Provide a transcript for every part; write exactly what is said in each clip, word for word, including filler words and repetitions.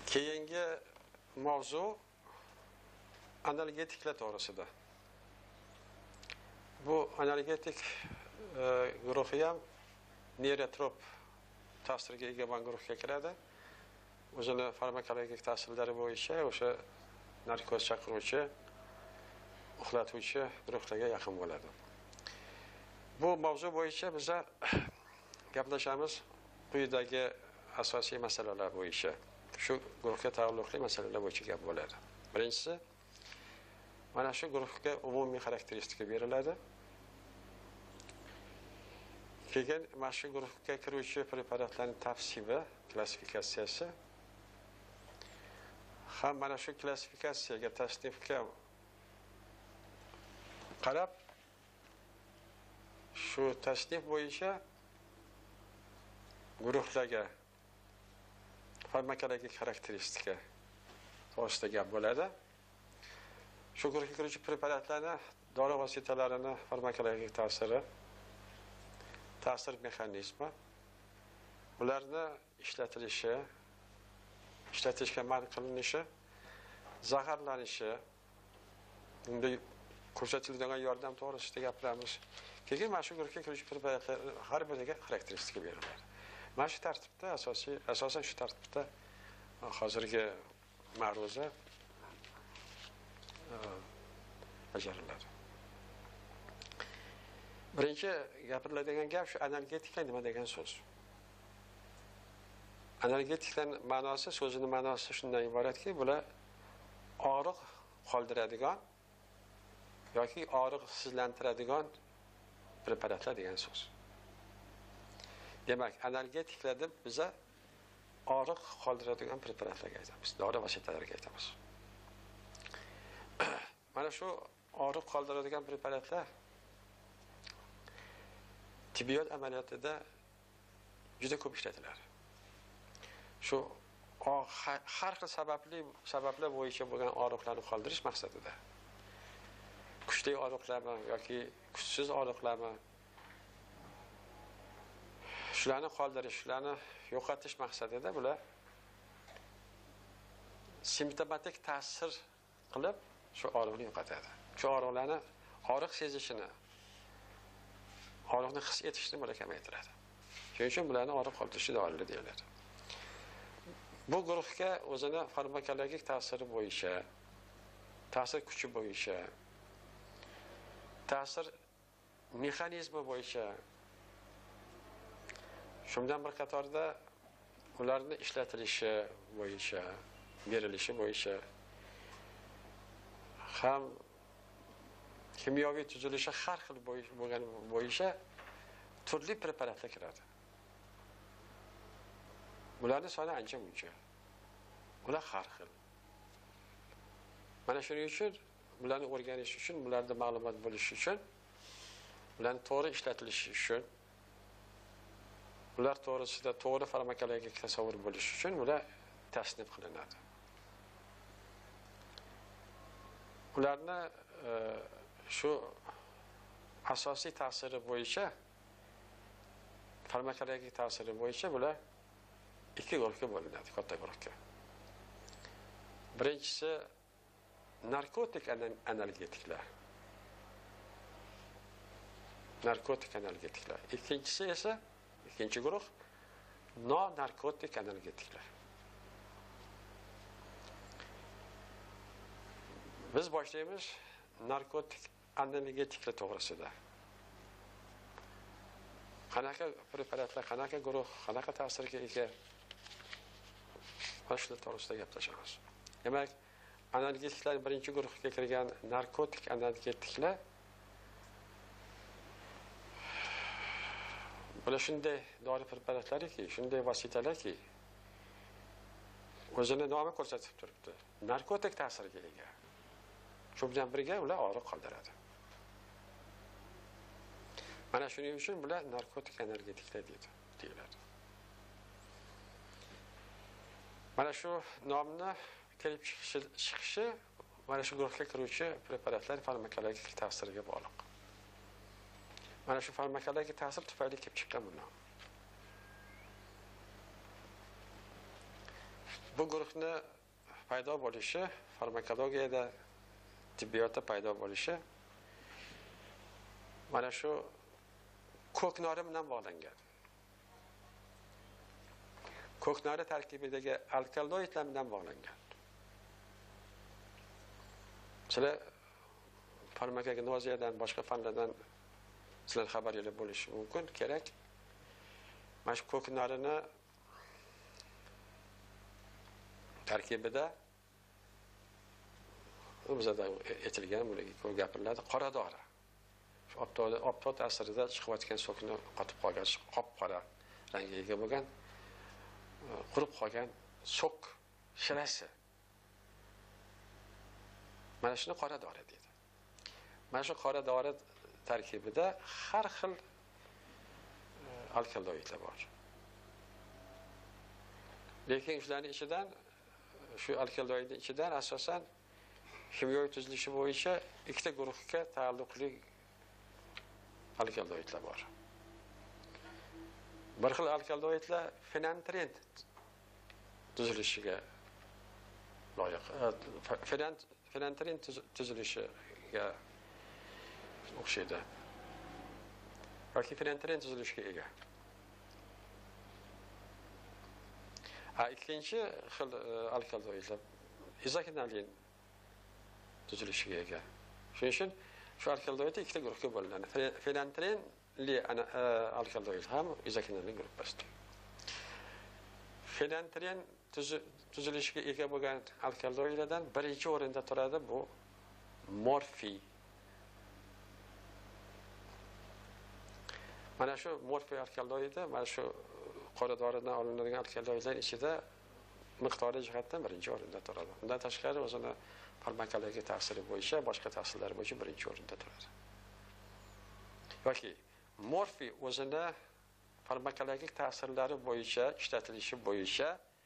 Keyingi mavzu analgetiklar to'g'risida. Bu analgetik e, guruhi ham neyrotrop ta'siriga ega bo'lgan guruhga kiradi. O'zini farmakologik ta'sirlari bo'yicha o'sha narkoz chaqiruvchi, uxlatuvchi guruhlarga yaqin bo'ladi. Bu mavzu bo'yicha biz gaplashamiz quyidagi asosiy masalalar bo'yicha. Shu guruhga taalluqli masalalar bo'yicha gap bo'ladi. Birinchisi, mana shu guruhga umumiy xarakteristika beriladi. Keyin mana shu guruhga kiruvchi preparatlarning tavsifi, klassifikatsiyasi ham mana shu klassifikatsiyaga, tasnifga qarab shu tasnif bo'yicha guruhlarga farmakologik xarakteristika to'g'risida gap bo'ladi. Shu guruhga kiruvchi preparatlarni, dori vositalarini farmakologik ta'siri, ta'sir mexanizmi, ularni ishlatilishi, ishlatishga man qilinishi, zaharlanishi, unda ko'rsatiladigan yordam to'g'risida gapiramiz. Keyin mana shu guruhga kiruvchi preparatlar har biriga xarakteristika beriladi. Mana shu tartibda asosiy, asosan shu tartibda hozirgi ma'ruza bajariladi. Birinchi gapiriladigan gap shu analgetika nima degan so'z. Analgetikning ma'nosi, so'zining ma'nosi shundan iboratki, bular og'riq qoldiradigan yoki og'riqsizlantiradigan preparatlar degan so'z. Demak, analgetiklar deb biza og'riq qoldiradigan preparatlarga aytamiz, dori vositalariga aytamiz. Mana shu og'riq qoldiradigan preparatlar tibbiyot amaliyotida juda ko'p ishlatiladi. Shu har xil sababli sabablar bo'yicha bo'lgan og'riqlarni qoldirish maqsadida. Kuchli og'riqlarmi yoki kuchsiz og'riqlarmi, shularni qoldirish, shularni yo'qotish maqsadida bular simptomatik ta'sir qilib shu og'riqni yo'qotadi. Shu og'riqlarni, og'riq sezishini, og'riqni his etishni bular kamaytiradi. Shuning uchun bularni og'riq qoldirishni dorilar deyiladi. Bu guruhga o'zini farmakologik ta'siri bo'yicha, ta'sir kuchi bo'yicha, ta'sir mexanizmi bo'yicha, shundan bir qatorda ularni ishlatilishi bo'yicha, berilishi bo'yicha ham kimyoviy tuzilishi har xil bo'lgan bo'yicha turli preparatlar kiradi. Bularning soni ancha muncha. Ular har xil. Mana shuning uchun bularni o'rganish uchun, bularda ma'lumot bo'lish uchun, ularning to'g'ri ishlatilishi uchun, ular to'g'risida to'g'ri farmakologik tasavvur bo'lish uchun ular tasnif qilinadi. Ularni e, shu asosiy ta'siri bo'yicha, farmakologik ta'siri bo'yicha bular ikki guruhga bo'linadi, katta guruhga. Birinchisi narkotik analgetiklar. Narkotik analgetiklar. Ikkinchisi esa, ikkinchi guruh non-narkotik analgetiklar. Biz boshlaymiz narkotik analgetiklar to'g'risida. Qanaqa preparatlar, qanaqa guruh, qanaqa ta'sirga ega? Mana shular to'g'risida gaplashamiz. Demak, analgetiklar birinchi guruhga kirgan narkotik analgetiklar bular shunday dori preparatlarki, shunday vositalarki, o'zini nomi ko'rsatib turibdi. Narkotik ta'sirga ega. Shu bilan birga ular og'riq qoldiradi. Mana shuning uchun bular narkotik analgetiklar deyiladi. Mana shu nomni kelib chiqishi mana shu guruhga kiruvchi preparatlar farmakologik ta'siriga bog'liq. Mana shu farmakologik ta'sir tufayli kelib chiqqan bu nom. bu guruhni paydo bo'lishi, farmakologiyada, tibbiyotda paydo bo'lishi mana shu ko'knori bilan bog'langan. Ko'knori tarkibidagi alkaloidlar bilan bog'langan. Sizlar farmakognoziyadan, boshqa fanlardan sizlar xabaringiz bo'lishi mumkin, kerak. Mana shu ko'knorini tarkibida bizda aytilgan, bularga ko'p gapiriladi, qora dori. Shu opto ta'sirida chiqayotgan sokni qotib qolgan, qop-qora rangga ega bo'lgan, qurib qolgan sok shirasi. Mana shuni qora dori deydi. Mana shu qora dori tarkibida har xil alkaloidlar bor. Lekin shularning ichidan, shu alkaloidning ichidan asosan kimyoviy tuzilishi bo'yicha ikkita guruhga taalluqli alkaloidlar bor. Bir xil alkaloidlar fenantrin tuzilishiga loyiq. Fenantrin tuzilishiga o'xshaydi. Yoki fenantrin tuzilishiga ega. Ha, ikkinchi xil alkaloidlar izokinalin tuzilishiga ega. Shuning uchun shu alkaloidlar ikkita guruhga bo'linadi. Fenantrinli alkaloid ham izokinalin gruppasidir. Fenantrin tuzilishiga ega bo'lgan alkaloidlardan birinchi o'rinda turadi bu morfiy. Mana shu morfiy alkaloidi, mana shu qora doridan olinadigan alkaloidlar ichida miqdoriy jihatdan birinchi o'rinda turadi. Undan tashqari o'zini farmakologik ta'siri bo'yicha, boshqa ta'sirlar bo'yicha birinchi o'rinda turadi. Yoki morfiy o'zini farmakologik ta'sirlari bo'yicha, ishlatilishi bo'yicha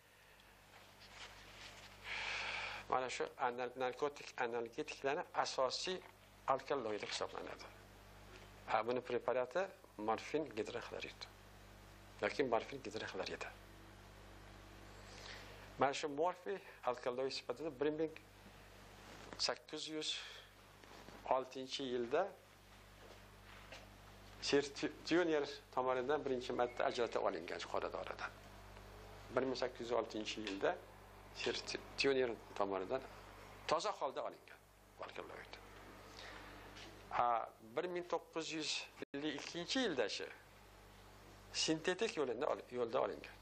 mana shu narkotik analgetiklarning asosiy alkaloidi hisoblanadi. Ha, buni preparati morfin gidroxlorid yoki morfin gidroxlorid. Mana shu morfiy alkaloid sifatida bir ming sakkiz yuz oltinchi yilda Sertioner tomonidan birinchi marta ajratib olingan qora doridan. bir ming sakkiz yuz oltinchi yilda Sertioner tomonidan toza holda olingan alkaloid. Ha, bir ming to'qqiz yuz ellik ikkinchi yilda shu sintetik yo'lda yo'lda olingan.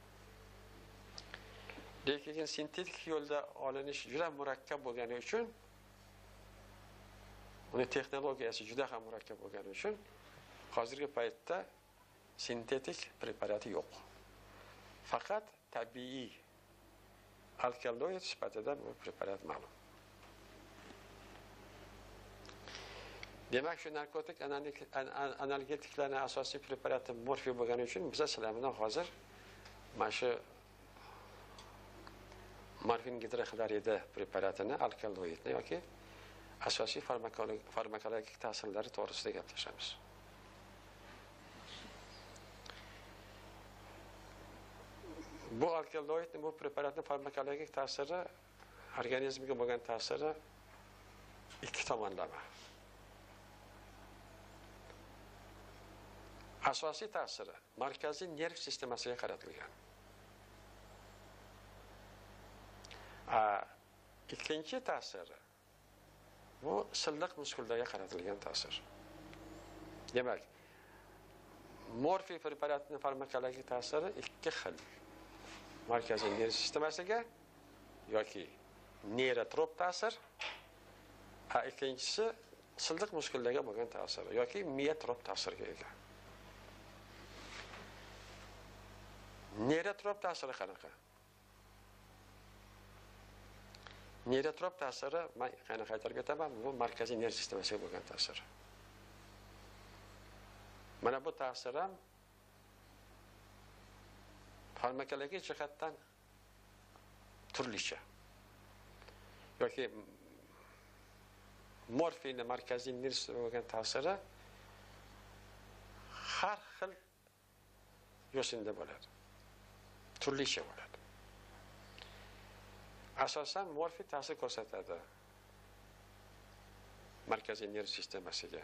Lekin sintetik yo'lda olinish juda murakkab bo'lgani uchun, uni texnologiyasi juda ham murakkab bo'lgani uchun hozirgi paytda sintetik preparati yo'q. Faqat tabiiy alkaloid sifatida bu preparat ma'lum. Demak, shu narkotik analgetiklarning asosiy preparati morfiy bo'lgani uchun biz sizlar bilan hozir mana shu morfin gidroxlorid preparatini, alkaloidni yoki asosiy farmakologik ta'sirlari to'g'risida gaplashamiz. Bu alkaloidning, bu preparatning farmakologik ta'siri, organizmga bo'lgan ta'siri ikki tomonlama. Asosiy ta'siri markaziy nerv sistemasiga qaratilgan. A, ikkinchi ta'siri bu silliq muskullarga qaratilgan ta'sir. Demak, morfiy preparatining farmakologik ta'siri ikki xil. Markaziy nerv sistemasiga yoki neyrotrop ta'sir, a ikkinchisi silliq muskullarga bo'lgan ta'sir yoki miotrop ta'sirga ega. Neyrotrop ta'siri qanaqa? Neyrotrop ta'siri, men qanaqa aytib o'taman, bu markaziy nerv sistemasiga bo'lgan ta'sir. Mana bu ta'sir ham farmakologik jihatdan turlicha. Yoki morfin markaziy nerv sistemasiga bo'lgan ta'siri har xil yo'sinda bo'ladi. Turlicha bo'ladi. asosan morfin ta'sir ko'rsatadi markaziy nerv sistemasiga.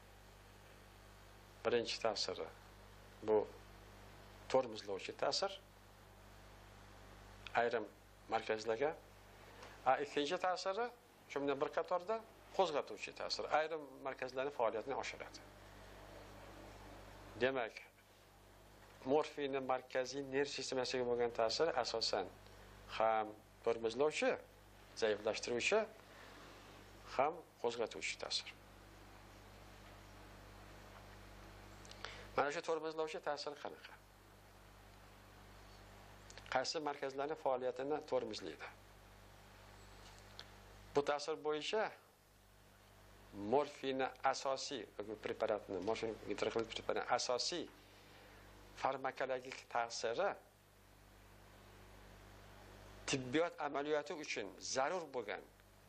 Birinchi ta'siri bu tormozlovchi ta'sir ayrim markazlarga. A ikkinchi ta'siri shundan bir qatorda qo'zg'atuvchi ta'sir ayrim markazlarning faoliyatini oshiradi. Demak, morfinning markaziy nerv sistemasiga bo'lgan ta'siri asosan ham tormozlovchi, zaiflashtiruvchi, ham qo'zg'atuvchi ta'sir. Mana shu tormozlovchi ta'sir qanaqa? Qaysi markazlarning faoliyatini tormozlaydi? Bu ta'sir bo'yicha morfinning asosiy preparatni, morfin gidroxlorid preparatining asosiy farmakologik ta'siri tibbiyot amaliyoti uchun zarur bo'lgan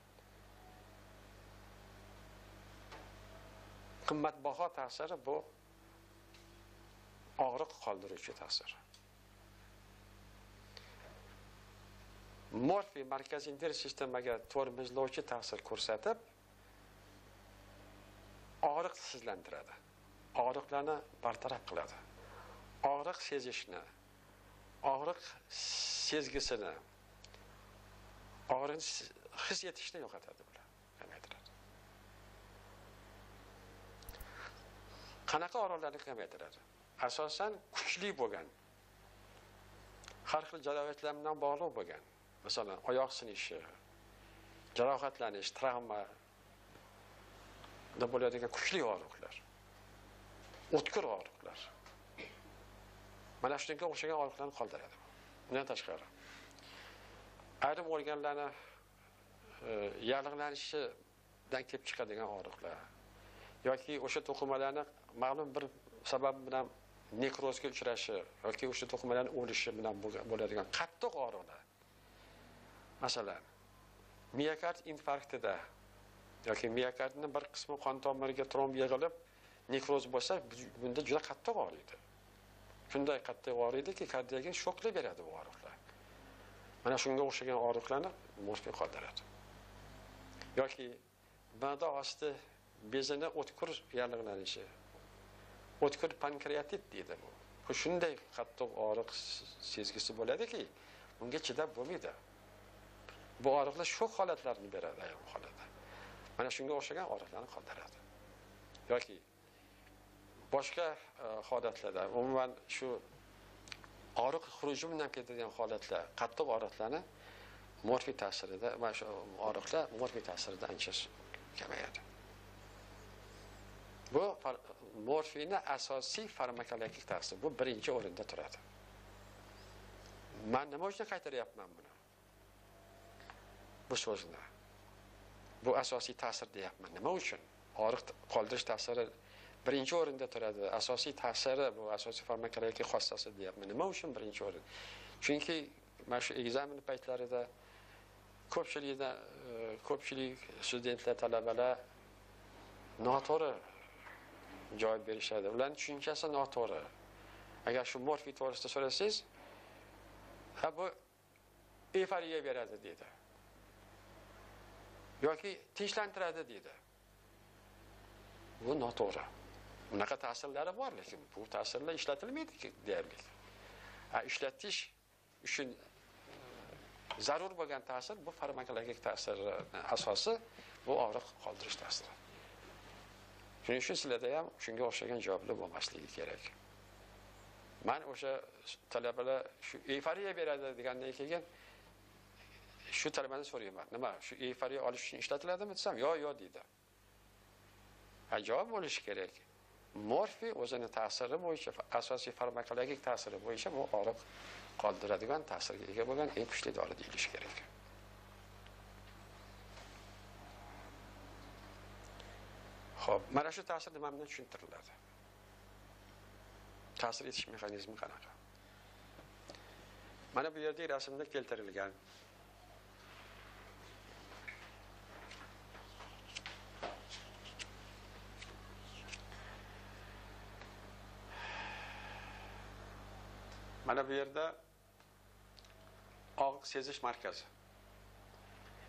qimmatbaho ta'siri bu og'riq qoldiruvchi ta'sir. Morfin markaziy nerv sistemaga tormozlovchi ta'sir ko'rsatib, og'riq sizlantiradi. Og'riqlarni bartaraf qiladi. Og'riq sezishni, og'riq sezgisini, og'riqni his etishni yo'qotadi bular. Kamaytiradi. Qanaqa og'riqlarni kamaytiradi? Asosan kuchli bo'lgan, har xil jarohatlar bilan bog'liq bo'lgan, masalan, oyoq sinishi, jarohatlanish, travma da bo'ladigan kuchli og'riqlar, o'tkir og'riqlar. Mana shunga o'xshagan og'riqlarni qoldiradi. Bundan tashqari, ayrim organlarni yallig'lanishidan kelib chiqadigan og'riqlar yoki o'sha to'qimalarni ma'lum bir sabab bilan nekrozga uchrashi yoki o'sha to'qimalarning o'lishi bilan bo'ladigan qattiq og'riqlar. Masalan, miokard infarktida yoki miokardning bir qismi qon tomiriga tromb yig'ilib nekroz bo'lsa, bunda juda qattiq og'riydi. Shunday qattiq og'riydiki, kardiyaga shokli beradi bu og'riqlar. Mana shunga o'xshagan og'riqlarni morfin qoldiradi. Yoki ma'da osti bezini o'tkir yallig'lanishi, o'tkir pankreatit deydi bu. Bu shunday qattiq og'riq sezgisi bo'ladiki, bunga chidab bo'lmaydi. Bu og'riqlar shok holatlarini beradi ayol holatda. Mana shunga o'xshagan og'riqlarni qoldiradi. Yoki boshqa holatlarda, umuman shu og'riq xuruji bilan ketadigan holatlar, qattiq og'riqlarni morfin ta'sirida, mana shu og'riqlar morfin ta'sirida ancha kamayadi. Bu morfinning asosiy farmakologik ta'siri, bu birinchi o'rinda turadi. Men nima uchun qaytaryapman buni? Bu so'zni. Bu asosiy ta'sir deyapman. Nima uchun? Og'riq qoldirish ta'siri birinchi o'rinda turadi. Asosiy ta'siri bu asosiy farmakologik xossasi deyapman. Nima uchun birinchi o'rin? Chunki mana shu ekzamen paytlarida ko'pchilikda ko'pchilik studentlar, talabalar noto'g'ri javob berishadi. Ularning tushunchasi noto'g'ri. Agar shu morfin to'g'risida so'rasangiz, ha bu euforiya beradi deydi. Yoki tinchlantiradi deydi. Bu noto'g'ri. Bunaqa ta'sirlari bor, lekin bu ta'sirlar ishlatilmaydi deyarli. Ha, ishlatish uchun zarur bo'lgan ta'sir bu farmakologik ta'sir asosi bu og'riq qoldirish ta'siri. Shuning uchun sizlarda ham shunga o'xshagan javoblar bo'lmasligi kerak. Men o'sha talabalar shu euforiya beradi degandan keyin shu talabani so'rayman. Nima? Shu euforiya olish uchun ishlatiladimi desam, "Yo'q, yo'q" deydi. Ha, javob bo'lishi kerak. Morfin o'zining ta'siri bo'yicha, asosiy farmakologik ta'siri bo'yicha bu og'riq qoldiradigan ta'sirga ega bo'lgan eng kuchli dori deyilishi kerak. Xo'p, mana shu ta'sir nima bilan tushuntiriladi? Ta'sir etish mexanizmi qanaqa? Mana bu yerda rasmda keltirilgan. Mana bu yerda og'riq sezish markazi.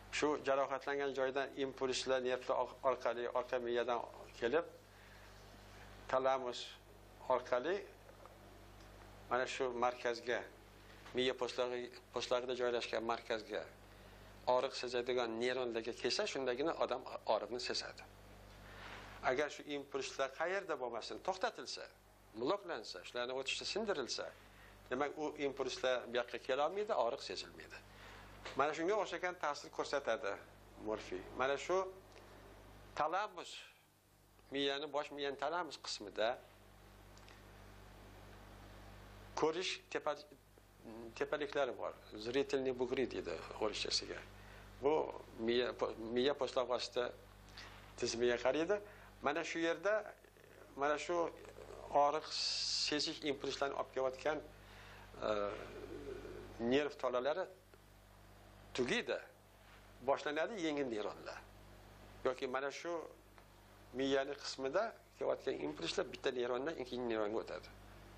Shu jarohatlangan joydan impulslar nervlar orqali orqa miyadan kelib talamus orqali mana shu markazga, miya postlari postlarida joylashgan markazga og'riq sezadigan neyronlarga kelsa, shundagina odam og'riqni sezadi. Agar shu impulslar qayerda bo'lmasin, to'xtatilsa, bloklansa, shularni o'tishda sindirilsa, demak u impulslar bu yoqqa kela olmaydi, og'riq sezilmaydi. Mana shunga o'xshagan ta'sir ko'rsatadi morfiy. Mana shu talamus, miyani bosh miyaning talamus qismida ko'rish tepa tepaliklari bor. Zritelniy bugri deydi o'rischasiga. Bu miya miya postlavasida tizimiga qaraydi. Mana shu yerda mana shu og'riq sezish impulslarini olib kelayotgan nerv tolalari tugaydi. Boshlanadi yengil neyronlar. Yoki mana shu miyaning qismida kelayotgan impulslar bitta neyrondan ikkinchi neyronga o'tadi.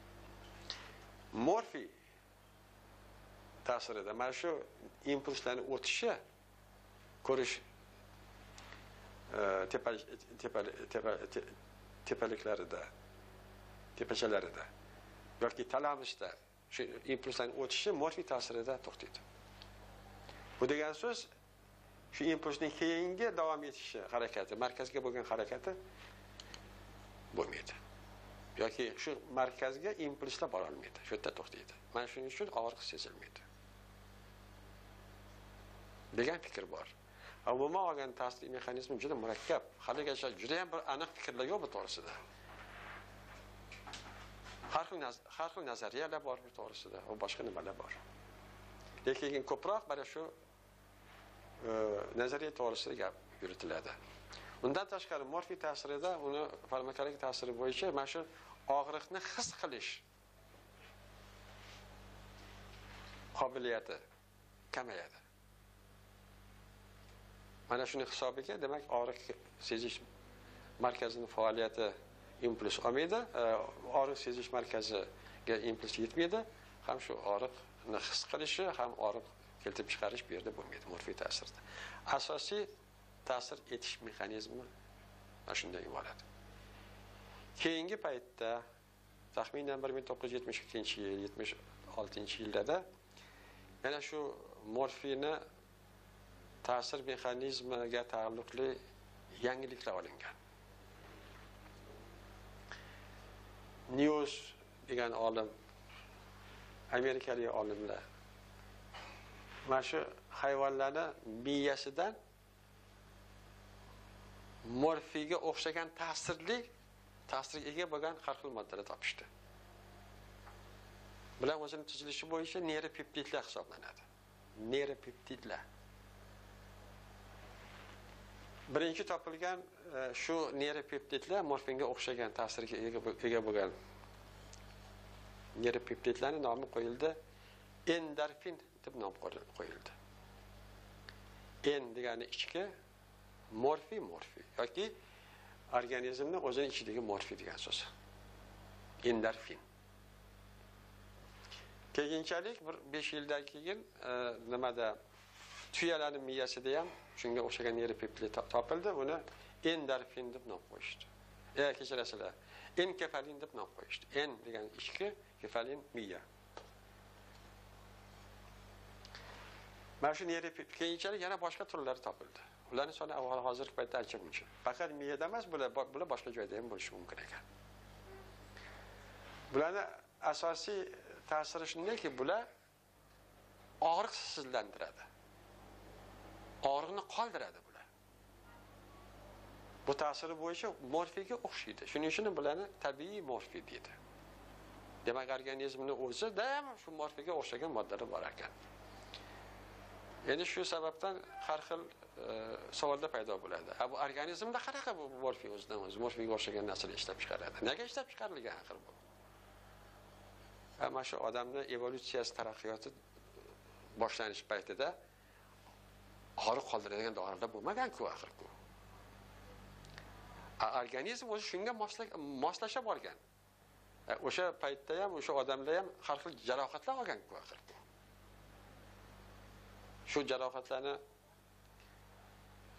Morfiy ta'sirida mana shu impulslarning o'tishi ko'rish tepa tepa tepa tepaliklarida, tepachalarida yoki talamusda shu impulslarning o'tishi morfiy ta'sirida to'xtaydi. Bu degan so'z shu impulsning keyingi davom etishi harakati, markazga bo'lgan harakati bo'lmaydi. Yoki shu markazga impulslar bora olmaydi, shu yerda to'xtaydi. Mana shuning uchun og'riq sezilmaydi degan fikr bor. Umuman olgan ta'sir mexanizmi juda murakkab. Haligacha juda ham bir aniq fikrlar yo'q bu to'g'risida. Har xil har xil nazariyalar bor bu to'g'risida, va boshqa nimalar bor. Lekin ko'proq mana shu nazariya to'g'risida gap yuritiladi. Undan tashqari morfiy ta'sirida, uni farmakologik ta'siri bo'yicha mana shu og'riqni his qilish qobiliyati kamayadi. Mana shuni hisobiga demak og'riq sezish markazining faoliyati impuls olmaydi, og'riq sezish markaziga impuls yetmaydi, ham shu og'riqni his qilishi, ham og'riq keltirib chiqarish bu yerda bo'lmaydi morfiy ta'sirda. Asosiy ta'sir etish mexanizmi mana shundan iborat. Keyingi paytda taxminan bir ming to'qqiz yuz yetmish ikkinchi yil, yetmish oltinchi yillarda yana shu morfiyni ta'sir mexanizmiga taalluqli yangiliklar olingan. News degan olim, amerikalik olimlar mana shu hayvonlarning miyasidan morfiyga o'xshagan ta'sirli, ta'sirga ega bo'lgan har xil moddalar topishdi. Bular o'zining tuzilishi bo'yicha neyropeptidlar hisoblanadi. Neyropeptidlar. Birinchi topilgan shu neyropeptidlar morfinga o'xshagan ta'sirga ega bo'lgan neyropeptidlarning nomi qo'yildi, endorfin deb nom qo'yildi. En degani ichki, morfiy morfiy yoki organizmning o'zining ichidagi morfiy degan so'z. Endorfin. Keyinchalik bir besh yildan keyin nimada tuyalarning miyasida ham shunga o'xshagan neyropeptid topildi, uni endorfin deb nom qo'yishdi. E, kechirasizlar, enkefalin deb nom qo'yishdi. En degan ichki, kefalin miya. Mana shu neyropeptid keyinchalik yana boshqa turlari topildi. Ularning soni avval hozirgi paytda ancha muncha. Faqat miyada emas, bular bular boshqa joyda ham bo'lishi mumkin ekan. Bularning asosiy ta'siri shundaki, bular og'riqsizlantiradi. Og'riqni qoldiradi bular. Bu ta'siri bo'yicha morfiyga o'xshaydi. Shuning uchun bularni tabiiy morfiy deydi. Demak, organizmning o'zida ham shu morfiyga o'xshagan moddalar bor ekan. Endi shu sababdan har xil savollar paydo bo'ladi. Bu organizmda qanaqa bu morfiy o'zidan o'zi morfiyga o'xshagan narsalar ishlab chiqaradi? Nega ishlab chiqarilgan axir bu? Mana shu odamning evolyutsiyasi taraqqiyoti boshlanish paytida og'riq qoldiradigan dorilar bo'lmagan-ku axir bu. Organizm o'zi shunga moslasha borgan. O'sha paytda ham o'sha odamlar ham har xil jarohatlar olgan-ku axir bu. Shu jarohatlarni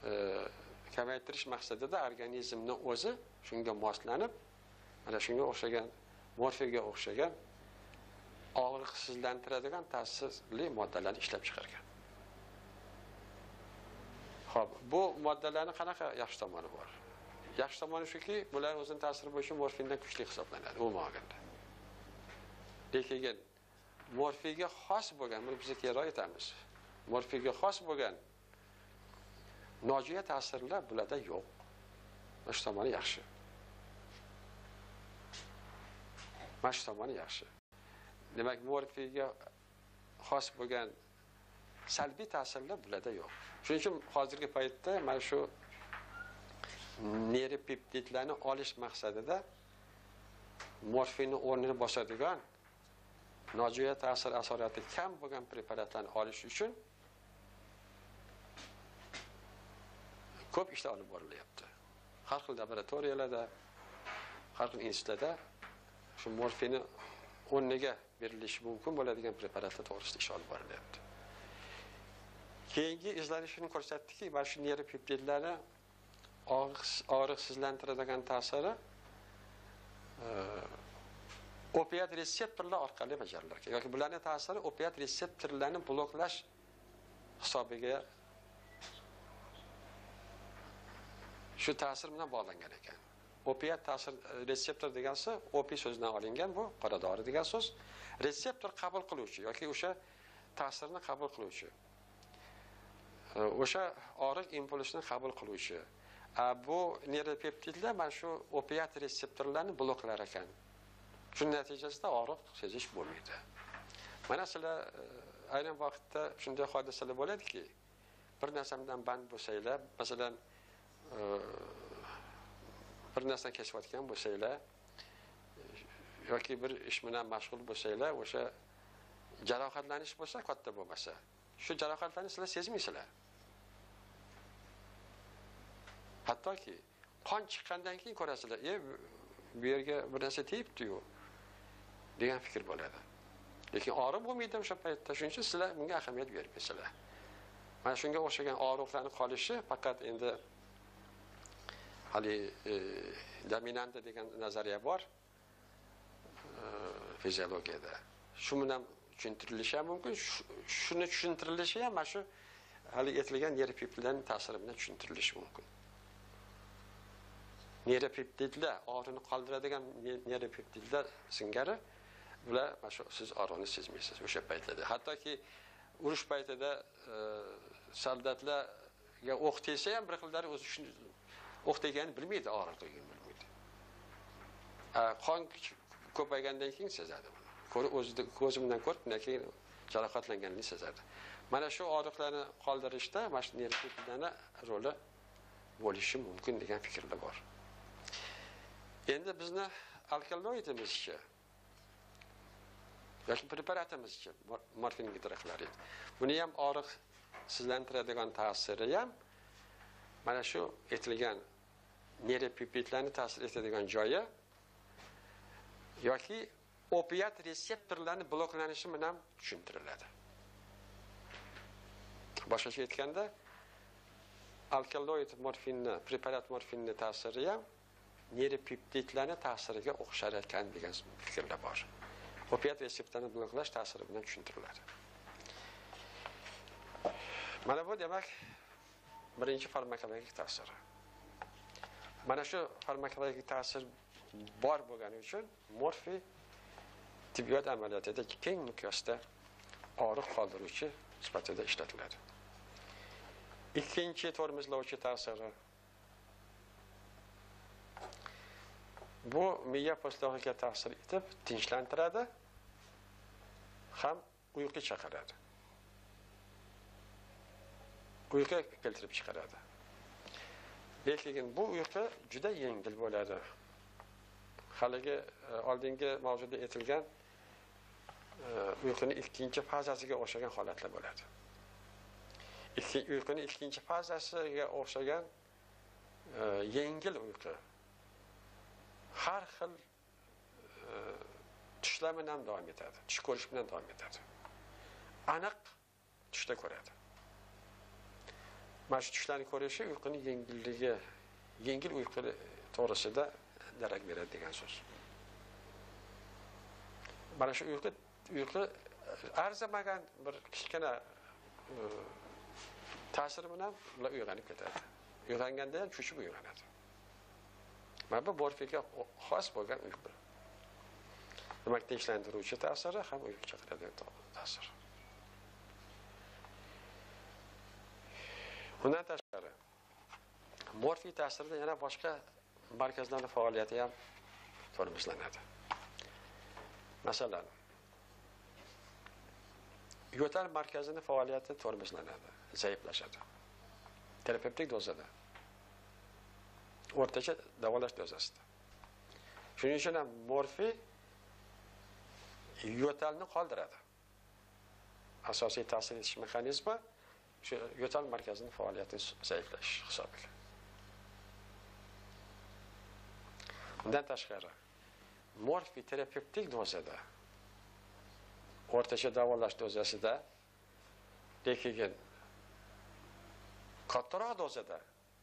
e, kamaytirish maqsadida organizmning o'zi shunga moslanib, mana shunga o'xshagan morfinga o'xshagan og'riqsizlantiradigan ta'sirli moddalarni ishlab chiqargan. Xo'p, bu moddalarning qanaqa yaxshi tomoni bor? Yaxshi tomoni shuki, bular o'zining ta'siri bo'yicha morfindan kuchli hisoblanadi, umuman olganda. Lekin morfinga xos bo'lgan, buni biz keyinroq aytamiz. Morfinga xos bo'lgan nojo'ya ta'sirlar bularda yo'q. Mana shu tomoni yaxshi. Mana shu tomoni yaxshi. Demak, morfinga xos bo'lgan salbiy ta'sirlar bularda yo'q. Shuning uchun hozirgi paytda mana shu neyropeptidlarni olish maqsadida morfinning o'rnini bosadigan nojo'ya ta'sir asorati kam bo'lgan preparatlarni olish uchun ko'p ishlar olib borilyapti. Har xil laboratoriyalarda, har xil institutlarda shu morfinni o'rniga berilishi mumkin bo'ladigan preparatlar to'g'risida ish olib borilyapti. Keyingi izlanishini ko'rsatdiki, mana shu neyropeptidlarni og'riqsizlantiradigan ta'siri opiat reseptorlar orqali bajarilar ekan. Yoki bularning ta'siri opiat reseptorlarini bloklash hisobiga shu ta'sir bilan bog'langan ekan. Opiat ta'sir reseptor degansi opi so'zidan olingan, bu qora dori degan so'z. Reseptor qabul qiluvchi yoki o'sha ta'sirni qabul qiluvchi. O'sha og'riq impulsini qabul qiluvchi. Bu neyropeptidlar mana shu opiat reseptorlarini bloklar ekan. Shuning natijasida og'riq sezish bo'lmaydi. Mana sizlar aynan vaqtda shunday hodisalar bo'ladiki, bir narsadan band bo'lsanglar, masalan, bir narsani kechayotgan bo'lsanglar yoki bir ish bilan mashg'ul bo'lsanglar, o'sha jarohatlanish bo'lsa, katta bo'lmasa, shu jarohatlarni sizlar sezmaysizlar. Hattoki qon chiqqandan keyin ko'rasizlar, "E, bu yerga bir narsa tegibdi-yu" degan fikr bo'ladi. Lekin og'riq bo'lmaydi o'sha paytda. Shuning uchun sizlar bunga ahamiyat bermaysizlar. Mana shunga o'xshagan og'riqlarning qolishi faqat endi hali e, dominanta degan nazariya bor e, fiziologiyada. Shu bilan tushuntirilishi ham mumkin. Shuni tushuntirilishi ham mana shu hali aytilgan neyropeptidlarning ta'siri bilan tushuntirilishi mumkin. Neyropeptidlar, og'riqni qoldiradigan neyropeptidlar singari bular mana shu siz og'riqni sezmaysiz o'sha paytlarda. Hattoki urush paytida e, soldatlarga o'q tegsa ham bir xillari o'zi shuni o'q teganini bilmaydi, og'riqligini bilmaydi. Qon ko'paygandan keyin sezadi buni. Ko'rib o'zida ko'zi bilan ko'rib, undan keyin jarohatlanganini sezadi. Mana shu og'riqlarni qoldirishda mana shu neyropeptidlarning roli bo'lishi mumkin degan fikrlar bor. Endi bizni alkaloidimizcha yoki preparatimizcha morfin gidroxlorid. Buni ham og'riq sizlantiradigan ta'siri ham mana shu aytilgan neyropeptidlarni ta'sir etadigan joyi yoki opiat reseptorlarini bloklanishi bilan tushuntiriladi. Boshqacha aytganda, alkaloid morfinni, preparat morfinni ta'siri ham neyropeptidlarning ta'siriga o'xshar ekan degan fikrlar bor. Opiat reseptorini bloklash ta'siri bilan tushuntiriladi. Mana bu demak birinchi farmakologik ta'siri. Mana shu farmakologik ta'sir bor bo'lgani uchun morfin tibbiyot amaliyotida keng miqyosda og'riq qoldiruvchi sifatida ishlatiladi. Ikkinchi tormozlovchi ta'siri. Bu miya po'stloqiga ta'sir etib, tinchlantiradi, ham uyqu chaqiradi. Uyqu keltirib chiqaradi. Lekin bu uyqu juda yengil bo'ladi. Haligi oldingi mavzuda aytilgan uyquning ikkinchi fazasiga o'xshagan holatlar bo'ladi. Ikkinchi uyquning ikkinchi fazasiga o'xshagan yengil uyqu har xil tushlar bilan davom etadi, tush ko'rish bilan davom etadi. Aniq tushda ko'radi. mana shu tushlarni ko'rishi uyquning yengilligi, yengil uyqu to'g'risida darak beradi degan so'z. Mana shu uyqu uyqu arzimagan bir kichkina ta'sir bilan ular uyg'onib ketadi. Uyg'onganda ham cho'chib uyg'onadi. Mana bu morfiyga xos bo'lgan uyqu. Demak, tinchlantiruvchi ta'siri ham uyqu chaqiradigan ta'sir. Bundan tashqari, morfiy ta'sirida yana boshqa markazlarning faoliyati ham to'rmizlanadi. Masalan, yo'tal markazining faoliyati to'rmizlanadi, zaiflashadi. Terapevtik dozada, o'rtacha davolash dozasida. Shuning uchun ham morfiy yo'talni qoldiradi. Asosiy ta'sir etish mexanizmi shu yo'tal markazining faoliyati zaiflash hisobiga. Bundan tashqari, morfiy terapevtik dozada, o'rtacha davolash dozasida, lekin kattaroq dozada,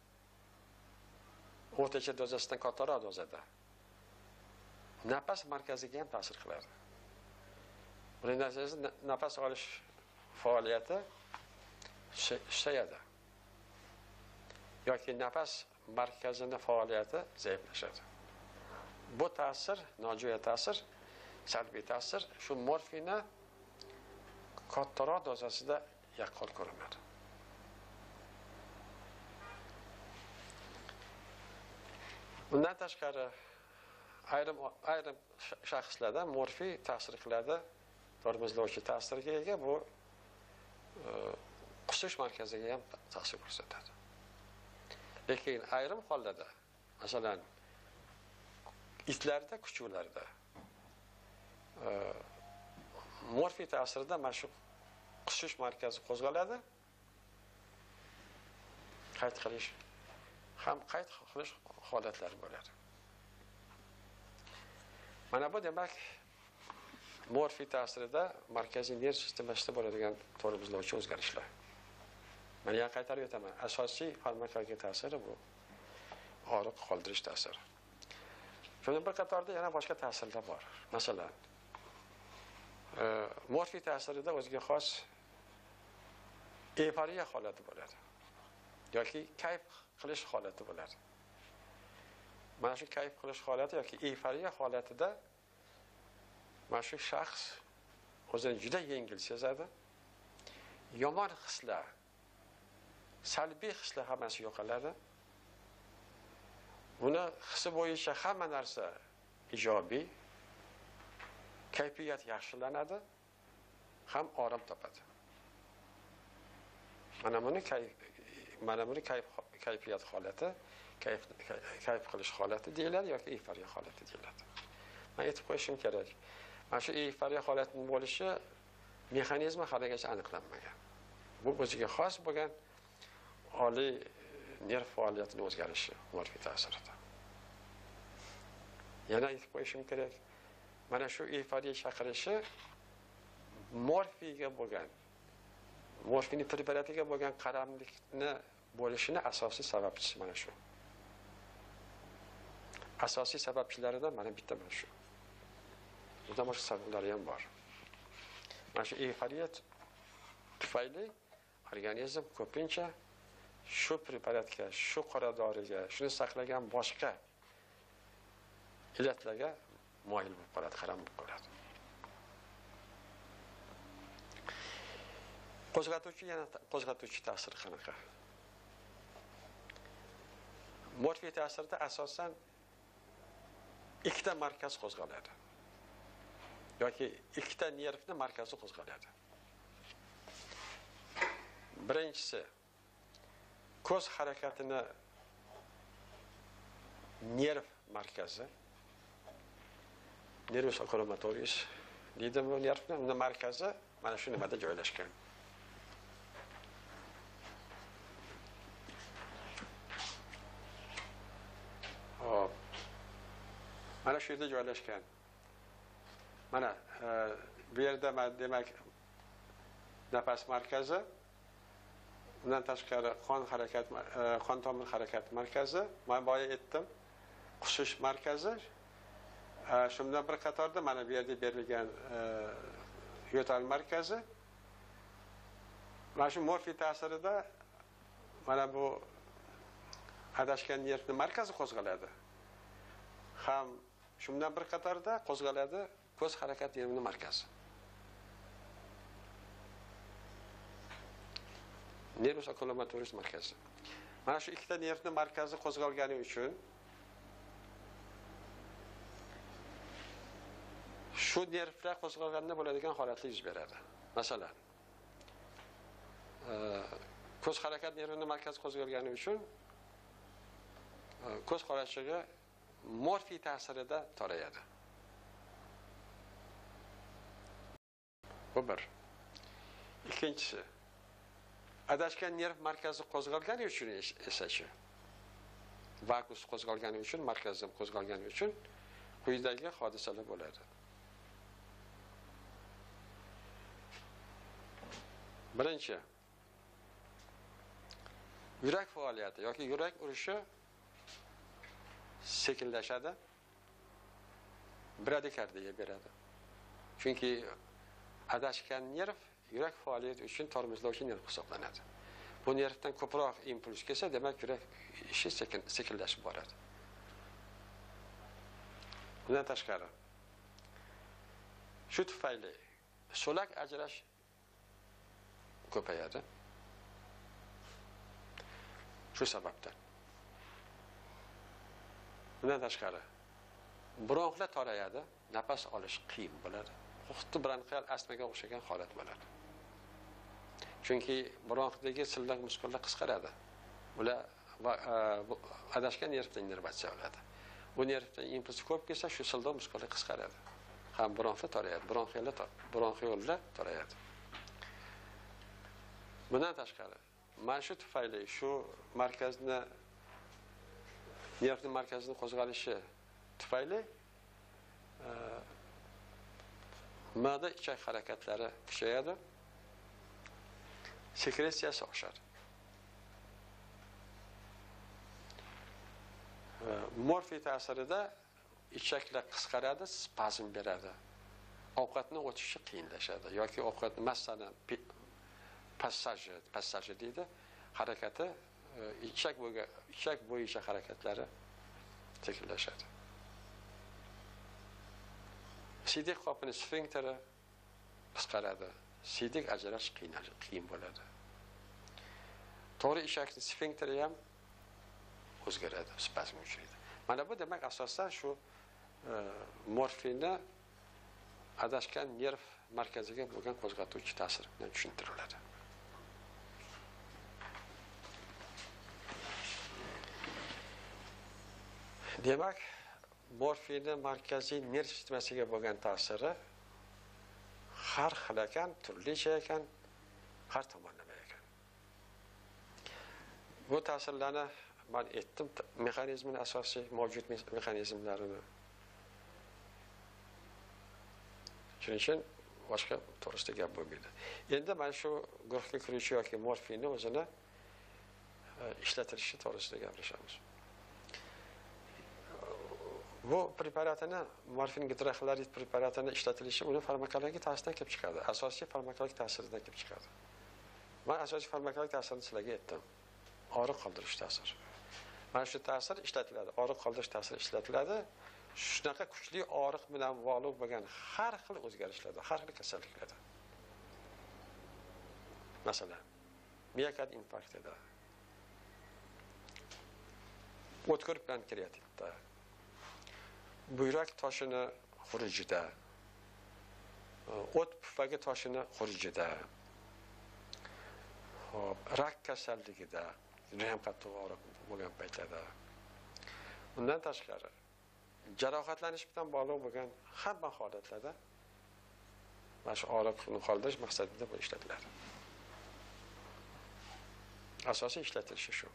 o'rtacha dozasidan kattaroq dozada nafas markaziga ham ta'sir qiladi. Buning natijasida nafas olish faoliyati susayadi yoki nafas markazining faoliyati zaiflashadi. Bu ta'sir, nojo'ya ta'sir, salbiy ta'sir shu morfiyni kattaroq dozasida yaqqol ko'rinadi. Bundan tashqari, ayrim ayrim shaxslarda morfiy ta'sir qiladi, tormozlovchi ta'sirga ega, bu qusish markaziga ham ta'sir ko'rsatadi. Lekin ayrim hollarda, masalan, itlarda, kuchuklarda morfiy ta'sirida mana shu qusish markazi qo'zg'aladi. Qayd qilish ham qayd qilish holatlari bo'ladi. Mana bu demak morfiy ta'sirida markaziy nerv sistemasida bo'ladigan tormozlovchi o'zgarishlar. Mana yana qaytarib o'taman. Asosiy farmakologik ta'siri bu og'riq qoldirish ta'siri. Shundan bir qatorda yana boshqa ta'sirlar bor. Masalan, morfiy ta'sirida o'ziga xos euforiya holati bo'ladi yoki kayf qilish holati bo'ladi. Mana shu kayf qilish holati yoki euforiya holatida mana shu shaxs o'zini juda yengil sezadi. Yomon hislar, salbiy hislar hammasi yo'qoladi. Buni hisi bo'yicha hamma narsa ijobiy, kayfiyat yaxshilanadi, ham orom topadi. Mana buni kayf mana buni kayf kayfiyat holati, kayf kayf qilish holati deyiladi yoki euforiya holati deyiladi. Men aytib qo'yishim kerak. Mana shu euforiya holatining bo'lishi mexanizmi haligacha aniqlanmagan. Bu o'ziga xos bo'lgan oliy nerv faoliyatining o'zgarishi morfiy ta'sirida. Yana aytib qo'yishim kerak. Mana shu euforiya chaqirishi morfiyga bo'lgan, morfiyning preparatiga bo'lgan qaramlikni bo'lishini asosiy sababchisi mana shu. Asosiy sababchilaridan mana bitta mana shu. Bundan boshqa sabablari ham bor. Mana shu euforiya tufayli organizm ko'pincha shu preparatga, shu qora doriga, shuni saqlagan boshqa illatlarga moyil bo'lib qoladi, qaram bo'lib qoladi. Qo'zg'atuvchi yana qo'zg'atuvchi ta'siri qanaqa? Morfiy ta'sirida asosan ikkita markaz qo'zg'aladi. Yoki ikkita nervni markazi qo'zg'aladi. Birinchisi ko'z harakatini nerv markazi, nervus oculomotorius deydi bu nervni, uni markazi mana shu nimada joylashgan. Hop. Mana shu yerda joylashgan. Mana bu yerda demak nafas markazi, Bundan tashqari qon harakat qon tomir harakat markazi, men boya aytdim, qushish markazi. Shundan bir qatorda mana bu yerda berilgan yo'tal markazi. Mana shu morfiy ta'sirida mana bu adashgan nervni markazi qo'zg'aladi. Ham shundan bir qatorda qo'zg'aladi ko'z harakat nervni markazi. Nervus oculomatoris markazi. Mana shu ikkita nervni markazi qo'zg'algani uchun shu nervlar qo'zg'alganda bo'ladigan holatlar yuz beradi. Masalan, ko'z harakat nervini markazi qo'zg'algani uchun ko'z qorachig'i morfiy ta'sirida torayadi. Bu bir. Ikkinchisi, adashgan nerv markazi qo'zg'algani uchun esa-chi, vagus qo'zg'algani uchun, markazim qo'zg'algani uchun quyidagi hodisalar bo'ladi. Birinchi, yurak faoliyati yoki yurak urishi sekinlashadi, bradikardiya beradi. Chunki adashgan nerv yurak faoliyati uchun tormozlovchi nerv hisoblanadi. Bu nervdan ko'proq impuls kelsa, demak yurak ishi sekin sekinlashib boradi. Bundan tashqari, shu tufayli so'lak ajrash ko'payadi. Shu sababdan. Bundan tashqari, bronxlar torayadi, nafas olish qiyin bo'ladi. Xuddi bronxial astmaga o'xshagan holat bo'ladi. Chunki bronxdagi silliq muskullar qisqaradi. Ular adashgan nervdan innervatsiya oladi. Bu nervdan impuls ko'p kelsa, shu silliq muskullar qisqaradi. Ham bronxlar torayadi, bronxiylar bronxiyollar torayadi. Bundan tashqari, mana shu tufayli shu markazni nervning markazini qo'zg'alishi tufayli ma'da ichak harakatlari kuchayadi, sekretsiyasi oshadi. Morfiy ta'sirida ichaklar qisqaradi, spazm beradi. Ovqatning o'tishi qiyinlashadi yoki ovqatni masalan passaji, passaji deydi, harakati ichak bo'yiga, ichak bo'yicha harakatlari sekinlashadi. Siydik qopini sfinkteri qisqaradi, siydik ajrash qiyin bo'ladi. To'g'ri ichakning sfinkteri ham o'zgaradi, spazm uchraydi. Mana bu demak asosan shu morfinni adashgan nerv markaziga bo'lgan qo'zg'atuvchi ta'sir bilan tushuntiriladi. Demak, morfinni markaziy nerv sistemasiga bo'lgan ta'siri har xil ekan, turlicha ekan, har tomonlama ekan. Bu ta'sirlarni men aytdim, mexanizmini asosiy mavjud mexanizmlarini. Shuning uchun boshqa to'g'risida gap bo'lmaydi. Endi mana shu guruhga kiruvchi yoki morfinni o'zini ishlatilishi to'g'risida gaplashamiz. Bu preparatini, morfin gidroxlorid preparatini ishlatilishi uni farmakologik ta'siridan kelib chiqadi. Asosiy farmakologik ta'siridan kelib chiqadi. Men asosiy farmakologik ta'sirini sizlarga aytdim. Og'riq qoldirish ta'siri. Mana shu ta'sir ishlatiladi, og'riq qoldirish ta'siri ishlatiladi. Shunaqa kuchli og'riq bilan bog'liq bo'lgan har xil o'zgarishlarda, har xil kasalliklarda. Masalan, miokard infarktida, o'tkir pankreatitda, buyrak toshini xurujida, o't pufagi toshini xurujida, hop, rak kasalligida, juda ham qattiq og'riq bo'lgan paytlarda. Undan tashqari, jarohatlanish bilan bog'liq bo'lgan hamma holatlarda mana shu og'riqni qoldirish maqsadida bu ishlatiladi. Asosiy ishlatilishi shu.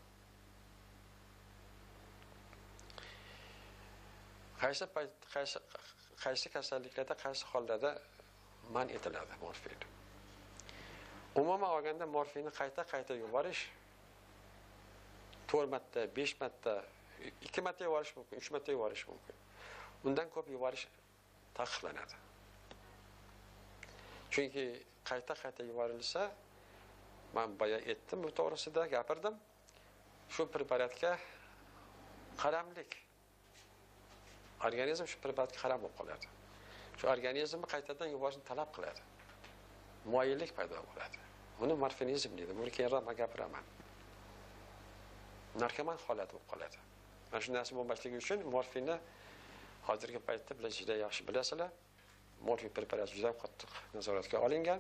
Qaysi qaysi qaysi kasalliklarda, qaysi hollarda man etiladi morfin? Umuman olganda morfinni qayta-qayta yuborish to'rt marta, besh marta, ikki marta yuborish mumkin, uch marta yuborish mumkin. Undan ko'p yuborish taqiqlanadi. Chunki qayta-qayta yuborilsa, men boya aytdim, bu to'g'risida gapirdim. Shu preparatga qaramlik. Organizm shu preparatga qaram bo'lib qoladi. Shu organizmni qaytadan yuborishni talab qiladi. Moyillik paydo bo'ladi. Buni morfinizm deydi. Buni keyinroq men gapiraman. Narkoman holat bo'lib qoladi. Mana shu narsa bo'lmasligi uchun morfinni hozirgi paytda bilan juda yaxshi bilasizlar. Morfin preparati juda qattiq nazoratga olingan.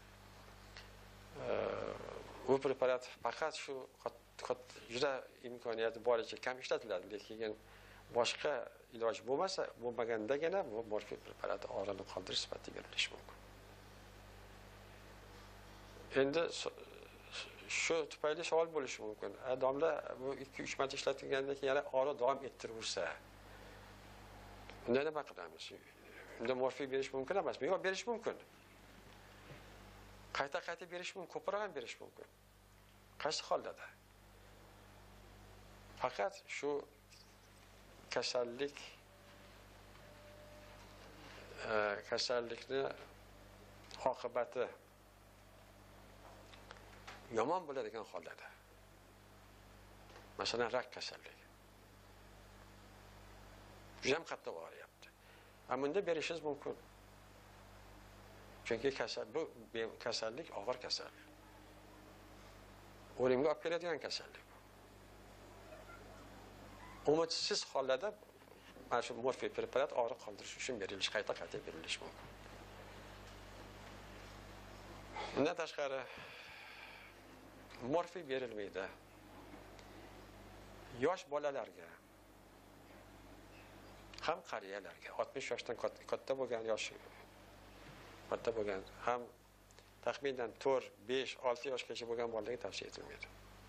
Bu preparat faqat shu juda imkoniyati boricha kam ishlatiladi, lekin boshqa iloj bo'lmasa, bo'lmagandagina bu morfin preparati og'riqni qoldirish sifatida berilishi mumkin. Endi shu tufayli savol bo'lishi mumkin. Domla bu ikki uch marta ishlatilgandan keyin yana og'riq davom ettiraversa, unda nima qilamiz? Unda morfin berish mumkin emasmi? Yo'q, berish mumkin. Qayta-qayta berish mumkin, ko'proq ham berish mumkin. Qaysi hollarda? Faqat shu kasallik kasallikni oqibati yomon bo'ladigan hollarda. Masalan, rak kasalligi. Juda ham qattiq og'riyapti. Ammo unda berishingiz mumkin. Chunki kasal bu kasallik og'ir kasallik. O'limga olib keladigan kasallik. Umidsiz hollarda mana shu morfin preparat og'riq qoldirish uchun berilish, qayta-qayta berilishi mumkin. Bundan tashqari morfin berilmaydi. Yosh bolalarga ham qariyalarga, oltmish yoshdan katta bo'lgan yoshi katta bo'lgan, ham taxminan to'rt, besh, olti yoshgacha bo'lgan bolalarga tavsiya etilmaydi.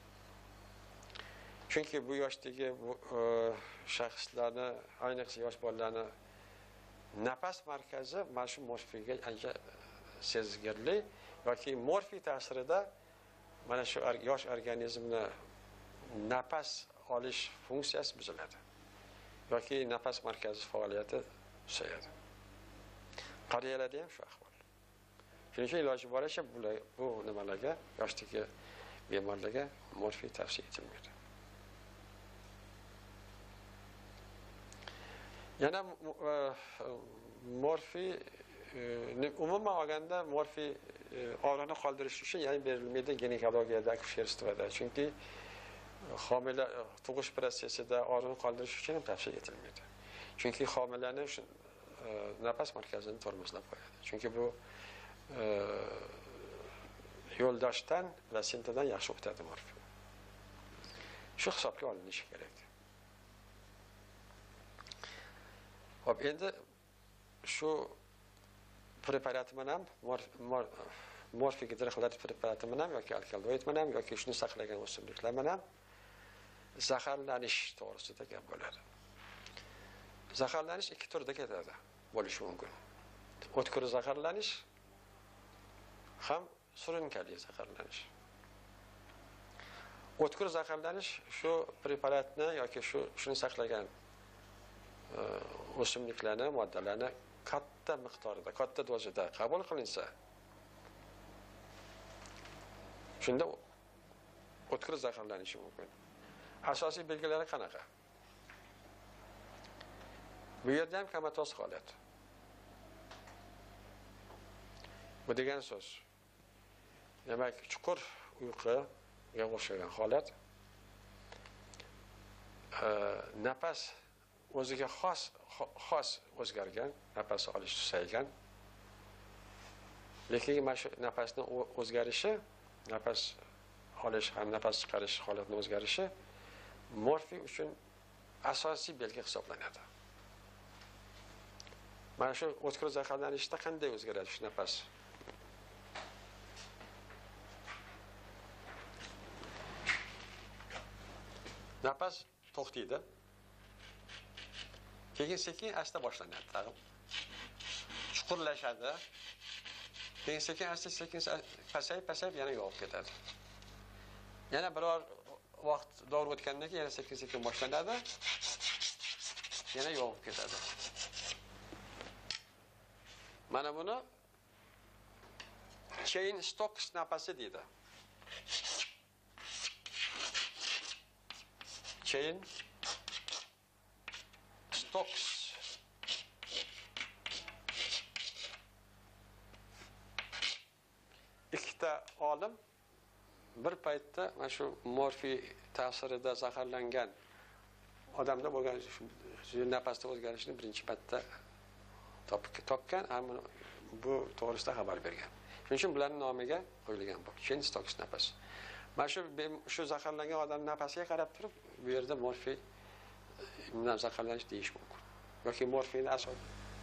Chunki bu yoshdagi bu shaxslarni, ayniqsa yosh bolalarni nafas markazi mana shu morfinga ancha sezgirli yoki morfin ta'sirida mana shu yosh organizmni nafas olish funksiyasi buziladi. Yoki nafas markazi faoliyati susayadi. Qariyalarda ham shu ahvol. Shuning uchun iloji boricha bu nimalarga, yoshdagi bemorlarga morfin tavsiya etilmaydi. Yana morfin umuman olganda morfin og'riqni qoldirish uchun yana berilmaydi ginekologiyada, akusherствоda. Chunki homila tug'ish prosesida og'riqni qoldirish uchun ham tavsiya etilmaydi. Chunki homilaning shu nafas markazini tormozlab qo'yadi. Chunki bu yo'ldoshdan, plasintadan yaxshi o'tadi morfin. Shu hisobga olinishi kerak. Hop, endi shu preparat bilan morfin gidroxlorid preparati bilan yoki alkaloid bilan yoki shuni saqlagan o'simliklar bilan zaharlanish to'g'risida gap bo'ladi. Zaharlanish ikki turda ketadi, bo'lishi mumkin. O'tkir zaharlanish ham surunkali zaharlanish. O'tkir zaharlanish shu preparatni yoki shu shuni saqlagan o'simliklarni, moddalarni katta miqdorda, katta dozada qabul qilinsa, shunda o'tkir zaharlanishi mumkin. Asosiy belgilari qanaqa? Bu yerda ham komatos holat. Bu degan so'z. Demak, chuqur uyquga o'xshagan holat. Nafas o'ziga xos xos o'zgargan, nafas olish susaygan. Lekin mana shu nafasning o'zgarishi, nafas olish ham nafas chiqarish holatining o'zgarishi morfin uchun asosiy belgi hisoblanadi. Mana shu o'tkir zaharlanishda qanday o'zgaradi shu nafas? Nafas to'xtaydi. Keyin sekin asta boshlanadi. Chuqurlashadi. keyin sekin asta sekin pasayib pasayib yana yog'ib ketadi. Yana biror vaqt davr o'tgandan keyin yana sekin sekin boshlanadi. Yana yog'ib ketadi. Mana buni chain Stokes nafasi deydi. Chain Stokes. Ikkita olim bir paytda mana shu morfiy ta'sirida zaharlangan odamda bo'lgan shu nafasda o'zgarishni birinchi marta topgan, hamma bu to'g'risida xabar bergan. Shuning uchun bularning nomiga qo'yilgan bu chain Stokes nafas. Mana shu shu zaharlangan odamning nafasiga qarab turib, bu yerda morfiy bilan zaharlanish deyish mumkin. Yoki morfiyni asosi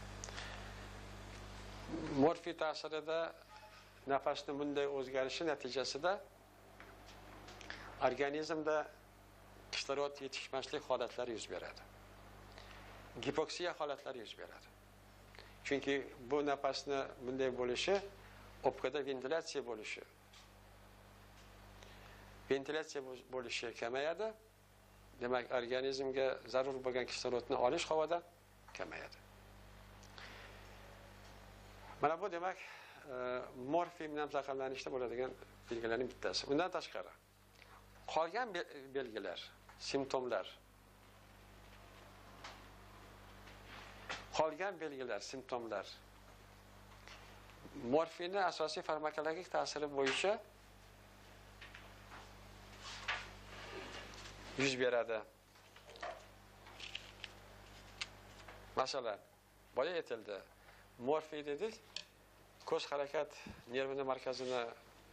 morfiy ta'sirida nafasning bunday o'zgarishi natijasida organizmda kislorod yetishmaslik holatlari yuz beradi. Gipoksiya holatlari yuz beradi. Chunki bu nafasni bunday bo'lishi o'pkada ventilyatsiya bo'lishi. Ventilyatsiya bo'lishi kamayadi. Demak, organizmga zarur bo'lgan kislorodni olish havodan kamayadi. Mana bu demak morfiy bilan zaharlanishda bo'ladigan belgilarning bittasi. Undan tashqari qolgan belgilar, simptomlar qolgan belgilar, simptomlar morfinning asosiy farmakologik ta'siri bo'yicha yuz beradi. Masalan, boya aytildi. Morfiy dedik, ko'z harakat nervini markazini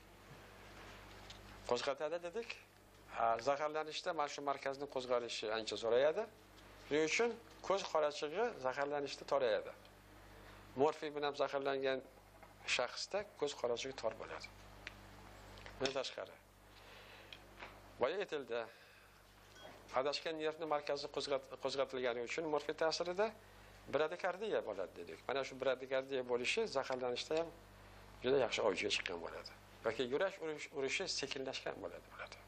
qo'zg'atadi dedik. Zaharlanishda mana shu markazning qo'zg'alishi ancha zo'rayadi. Shuning uchun ko'z qorachig'i zaharlanishda torayadi. Morfiy bilan zaharlangan shaxsda ko'z qorachig'i tor bo'ladi. Bundan tashqari boya aytildi, adashgan nervning markazi qo'zg'atilgani uchun morfiy ta'sirida bradikardiya bo'ladi dedik. Mana shu bradikardiya bo'lishi zaharlanishda ham juda yaxshi avjiga chiqqan bo'ladi. Yoki yurak urishi sekinlashgan bo'ladi bo'ladi.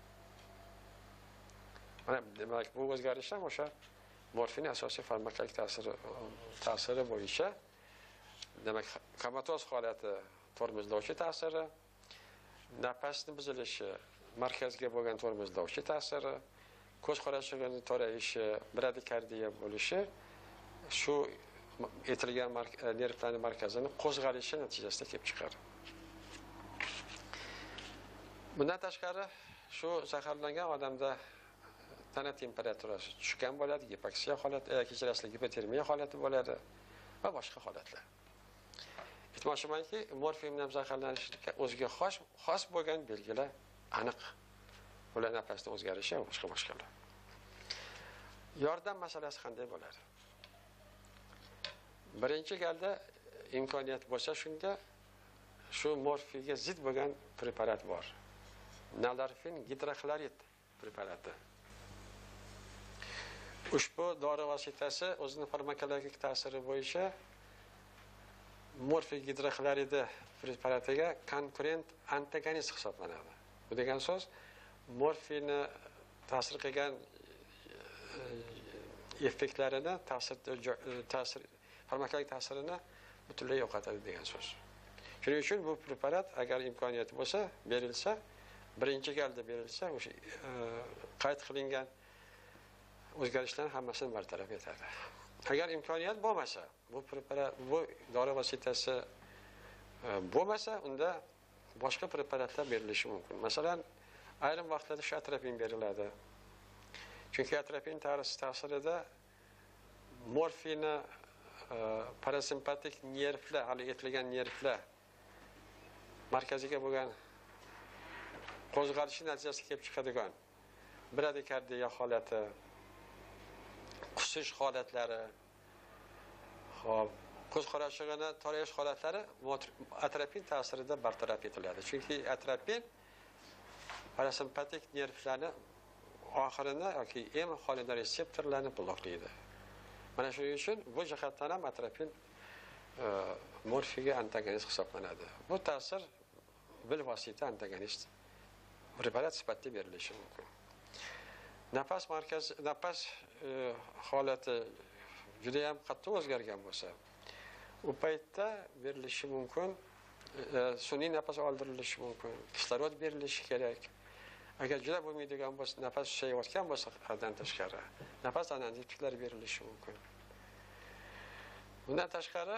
Mana demak bu o'zgarish ham o'sha morfinning asosiy farmakologik ta'siri ta'siri bo'yicha, demak komatoz holati tormozlovchi ta'siri, nafasning buzilishi, markazga bo'lgan tormozlovchi ta'siri, ko'z qorachig'ining torayishi, bradikardiya bo'lishi shu aytilgan nervlarning markazini qo'zg'alishi natijasida kelib chiqadi. Bundan tashqari shu zaharlangan odamda tana temperaturasi tushgan bo'ladi, gipoksiya holati, kechirasizlik gipotermiya holati bo'ladi va boshqa holatlar. Aytmoqchimanki, morfiy bilan zaharlanishga o'ziga xos xos bo'lgan belgilar aniq. Ular nafasda o'zgarishi va boshqa boshqalar. Yordam masalasi qanday bo'ladi? Birinchi galda imkoniyat bo'lsa shunga shu morfiyga zid bo'lgan preparat bor. Nalorfin gidroxlorid preparati. Ushbu dori vositasi o'zining farmakologik ta'siri bo'yicha morfiy gidroxloridi preparatiga konkurent antagonist hisoblanadi. Bu degan so'z morfiyni ta'sir qilgan effektlarini, ta'sir ta'sir farmakologik ta'sirini butunlay yo'qotadi degan so'z. Shuning uchun bu preparat agar imkoniyati bo'lsa, berilsa, birinchi galda berilsa, o'sha qayd qilingan o'zgarishlarning hammasini bartaraf etadi. Agar imkoniyat bo'lmasa, bu preparat, bu dori vositasi bo'lmasa, unda boshqa preparatlar berilishi mumkin. Masalan, ayrim vaqtlarda shu atropin beriladi. Chunki atropin ta'sirida morfiyni parasimpatik nervlar, hali aytilgan nervlar markaziga bo'lgan qo'zg'alishi natijasida kelib chiqadigan bradikardiya holati, qusish holatlari, hop, ko'z qorachig'ini torayish holatlari atropin ta'sirida bartaraf etiladi. Chunki atropin parasimpatik nervlarni oxirini yoki em xolida reseptorlarni bloklaydi. Mana shuning uchun bu jihatdan ham atropin morfiga antagonist hisoblanadi. Bu ta'sir bilvosita antagonist preparat sifatida berilishi mumkin. Nafas markaz nafas holati juda ham qattiq o'zgargan bo'lsa, u paytda berilishi mumkin, sun'iy nafas oldirilishi mumkin, kislorod berilishi kerak. Agar juda bo'lmaydigan bo'lsa, nafas ushlayotgan bo'lsa, haddan tashqari nafas analitiklar berilishi mumkin. Bundan tashqari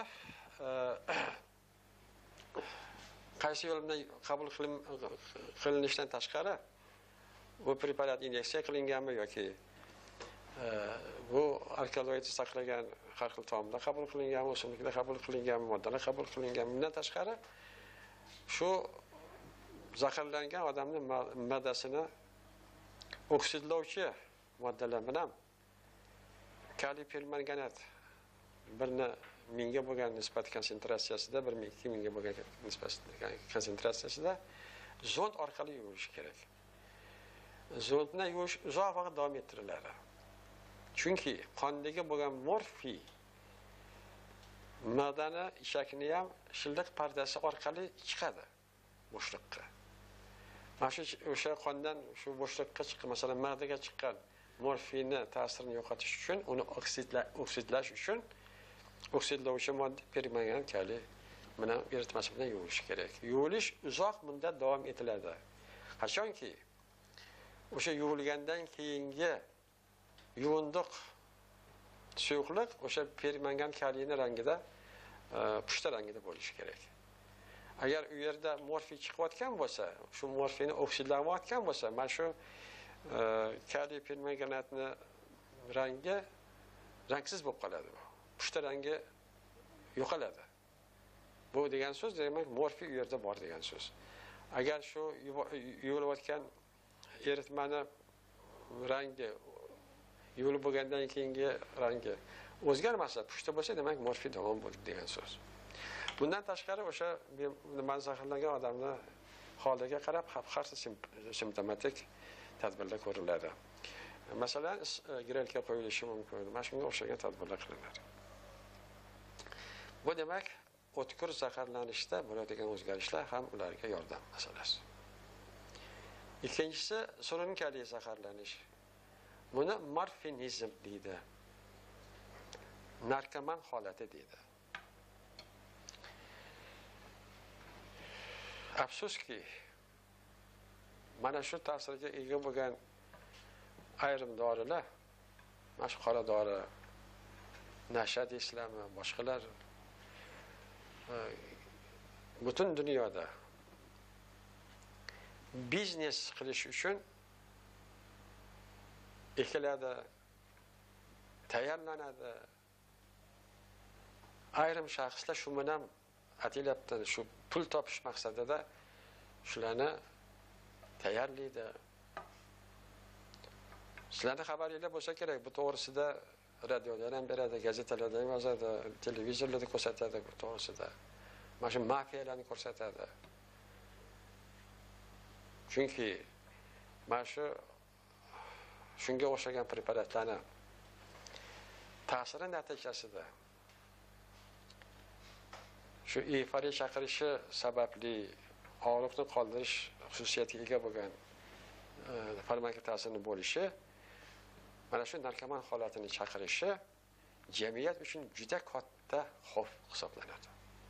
qaysi yo'l bilan qabul qilinishidan tashqari bu preparat inyeksiya qilinganmi yoki bu alkaloid saqlagan har xil taomda qabul qilinganmi, o'simlikda qabul qilinganmi, moddalar qabul qilinganmi, bundan tashqari shu zaharlangan odamning ma'dasini oksidlovchi moddalar bilan kaliy permanganat birni mingga bo'lgan nisbat konsentratsiyasida bir ming ikki mingga bo'lgan nisbat konsentratsiyasida zond orqali yuvish kerak. Zondni yuvish uzoq vaqt davom ettiriladi. Chunki qondagi bo'lgan morfiy ma'dani ishakni ham shildiq pardasi orqali chiqadi bo'shliqqa. Mana shu o'sha qondan shu bo'shliqqa chiqqan, masalan, ma'daga chiqqan morfiyni ta'sirini yo'qotish uchun, uni oksidlash uchun oksidlovchi modda permangan kaliy bilan eritmasi bilan yuvilish kerak. Yuvilish uzoq muddat davom etiladi. Qachonki o'sha yuvilgandan keyingi yuvindiq suyuqlik o'sha permangan kaliyning rangida, pushta rangida bo'lishi kerak. Agar u yerda morfiy chiqayotgan bo'lsa, shu morfiyni oksidlanayotgan bo'lsa, mana shu kaliy permanganatni rangi rangsiz bo'lib qoladi. Pushta rangi yo'qoladi. Bu degan so'z demak morfiy u yerda bor degan so'z. Agar shu yuvilayotgan eritmani rangi yuvilib bo'lgandan keyingi rangi o'zgarmasa, pushta bo'lsa, demak morfiy davom bo'ldi degan so'z. Bundan tashqari o'sha nima zaharlangan odamni holiga qarab har xil simptomatik tadbirlar ko'riladi. Masalan, grelka qo'yilishi mumkin. Mana shunga o'xshagan tadbirlar qilinadi. Bu demak, o'tkir zaharlanishda bo'ladigan o'zgarishlar ham ularga yordam masalasi. Ikkinchisi surunkali zaharlanish. Buni morfinizm deydi. Narkoman holati deydi. Afsuski, mana shu ta'sirga ega bo'lgan ayrim dorilar, mana shu qora dori, nasha deysizlarmi, boshqalar butun dunyoda biznes qilish uchun ekiladi, tayyorlanadi. Ayrim shaxslar shu bilan atilabdi, shu pul topish maqsadida shularni tayyorlaydi. Sizlarning xabaringlar bo'lsa kerak, bu to'g'risida radioda ham beradi, gazetalarda ham yozadi, televizorlarda ko'rsatadi bu to'g'risida. Mana shu mafiyalarni ko'rsatadi. Chunki mana shu shunga o'xshagan preparatlarni ta'siri natijasida shu euforiya chaqirishi sababli og'riqni qoldirish xususiyatiga ega bo'lgan farmak ta'sirini bo'lishi, mana shu narkoman holatini chaqirishi jamiyat uchun juda katta xavf hisoblanadi.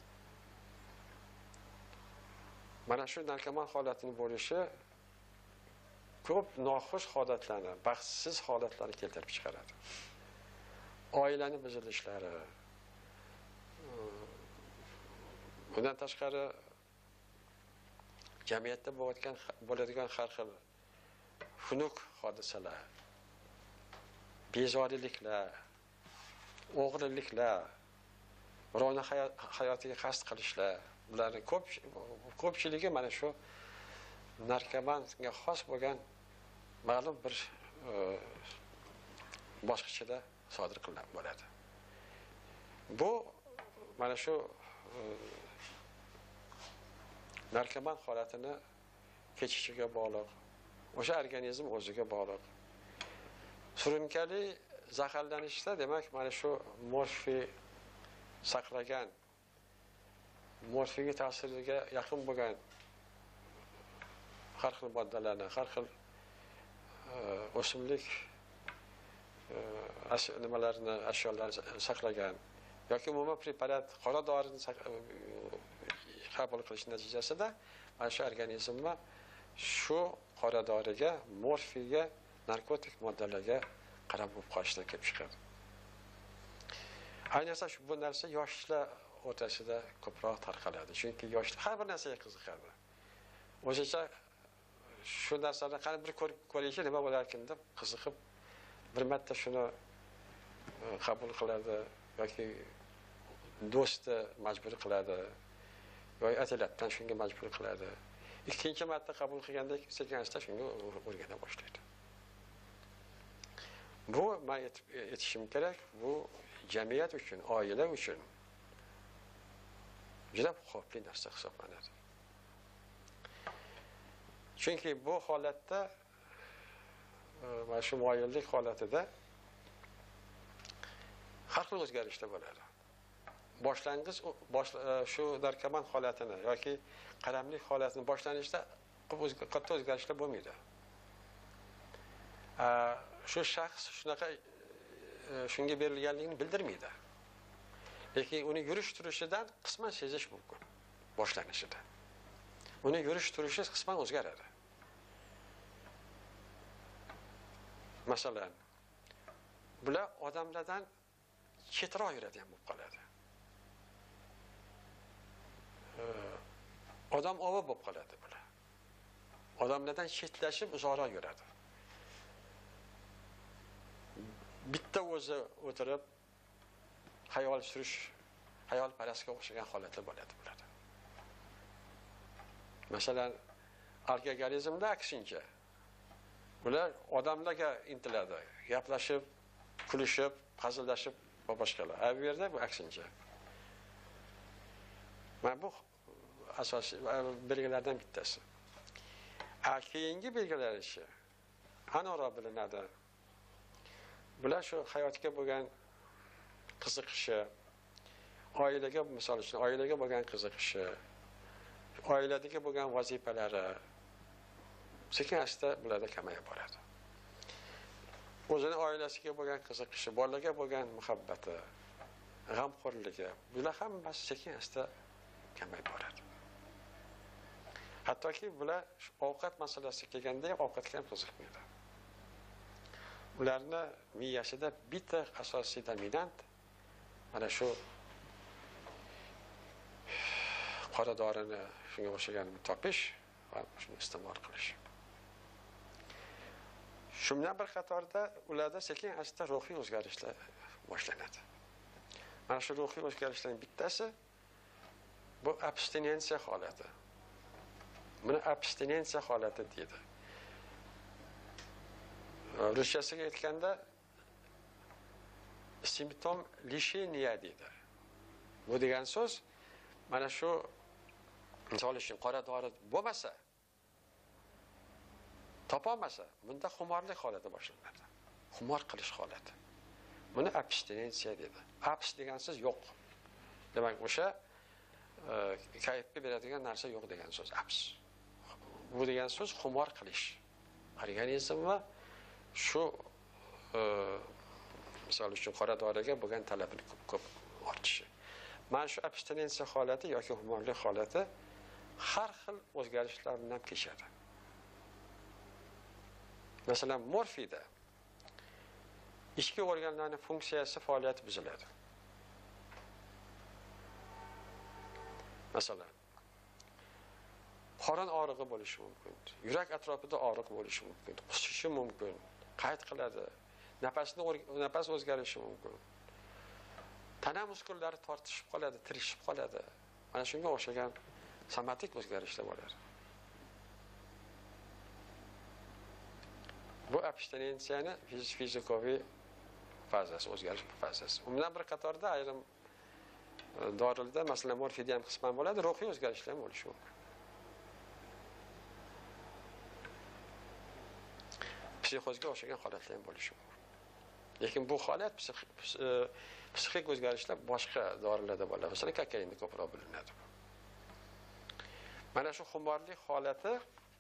Mana shu narkoman holatini bo'lishi ko'p noxush holatlarni, baxtsiz holatlarni keltirib chiqaradi. Oilani buzilishlari, bundan tashqari jamiyatda bo'layotgan bo'ladigan har xil xunuk hodisalar, bezoriliklar, o'g'riliklar, birovning hayotiga qasd qilishlar, bularning ko'p ko'pchiligi mana shu narkomanga xos bo'lgan ma'lum bir boshqachada sodir qilingan bo'ladi. Bu mana shu narkoman holatini kechishiga bog'liq, o'sha organizm o'ziga bog'liq. Surunkali zaharlanishda demak mana shu morfiy saqlagan morfin ta'siriga yaqin bo'lgan har xil moddalarni, har xil o'simlik nimalarni, ashyolarni saqlagan yoki umuman preparat, qora dorini qabul qilish natijasida mana shu organizmga shu qora doriga, morfiga, narkotik moddalarga qarab bo'lib qolishdan kelib chiqadi. Ayniqsa shu bu narsa yoshlar o'rtasida ko'proq tarqaladi. Chunki yoshlar har bir narsaga qiziqadi. O'shacha shu narsani qani bir ko'rishi nima bo'larkin deb qiziqib, bir marta shuni qabul qiladi yoki do'sti majbur qiladi yoki atlatdan shunga majbur qiladi. Ikkinchi marta qabul qilganda sekin-asta shunga o'rgana boshlaydi. Bu men aytishim kerak, bu jamiyat uchun, oila uchun juda xavfli narsa hisoblanadi. Chunki bu holatda mana shu muayyanlik holatida har xil o'zgarishlar bo'ladi. Boshlang'ich shu narkoman holatini yoki qaramlik holatini boshlanishda katta o'zgarishlar bo'lmaydi. Shu shaxs shunaqa shunga berilganligini bildirmaydi. Lekin uni yurish turishidan qisman sezish mumkin boshlanishida. Uni yurish turishi qisman o'zgaradi. Masalan, bular odamlardan chetroq yuradigan bo'lib qoladi. Odam ovi bo'lib qoladi bular. Odamlardan chetlashib uzoqroq yuradi. Bitta o'zi o'tirib hayol surish, hayol parastga o'xshagan holatlar bo'ladi bularda. Masalan, alkogolizmda aksincha bular odamlarga intiladi, gaplashib, kulishib, hazillashib va boshqalar. Bu yerda bu aksincha. Mana bu asosiy belgilardan bittasi. A keyingi belgilar ishi aniqroq bilinadi. Bular shu hayotga bo'lgan qiziqishi, oilaga, misol uchun, oilaga bo'lgan qiziqishi, oiladagi bo'lgan vazifalari sekin-asta bularda kamayib boradi. O'zini oilasiga bo'lgan qiziqishi, bolalarga bo'lgan muhabbati, g'amxo'rligi, bular hammasi sekin-asta kamayib boradi. Hattoki bular ovqat masalasiga kelganda ham ovqatga ham qiziqmaydi. Ularni miyasida bitta asosiy dominant mana shu qora dorini shunga o'xshaganini topish va shuni iste'mol qilish. Shundan bir qatorda ularda sekin-asta ruhiy o'zgarishlar boshlanadi. Mana shu ruhiy o'zgarishlarning bittasi bu abstinensiya holati. Buni abstinensiya holati deydi. Ruschasiga aytganda simptom lisheniya deydi. Bu degan so'z mana shu misol uchun qora dori bo'lmasa, topolmasa, bunda xumorlik holati boshlanadi. Xumor qilish holati. Buni abstinensiya deydi. Abs degan so'z yo'q. Demak, o'sha kayfga beradigan narsa yo'q degan so'z abs. Bu degan so'z xumor qilish. Organizmga shu misol uchun qora doriga bo'lgan talabini ko'p ortishi. Mana shu abstinensiya holati yoki xumorlik holati har xil o'zgarishlar bilan kechadi. Masalan, morfida ichki organlarning funksiyasi, faoliyati buziladi. Masalan, qorin og'rig'i bo'lishi mumkin, yurak atrofida og'riq bo'lishi mumkin, qusishi mumkin, qayd qiladi, nafasni nafas o'zgarishi mumkin. Tana muskullari tortishib qoladi, tirishib qoladi. Mana shunga o'xshagan somatik o'zgarishlar bo'ladi. Bu abstinensiyani fizikoviy fazasi, o'zgarish fazasi. Undan bir qatorda ayrim dorilarda, masalan, morfida ham qisman bo'ladi, ruhiy o'zgarishlar ham bo'lishi mumkin. Psixozga o'xshagan holatlar ham bo'lishi mumkin. Lekin bu holat psixik o'zgarishlar boshqa dorilarda bo'ladi. Masalan, kokainda ko'proq bilinadi. Mana shu xumorlik holati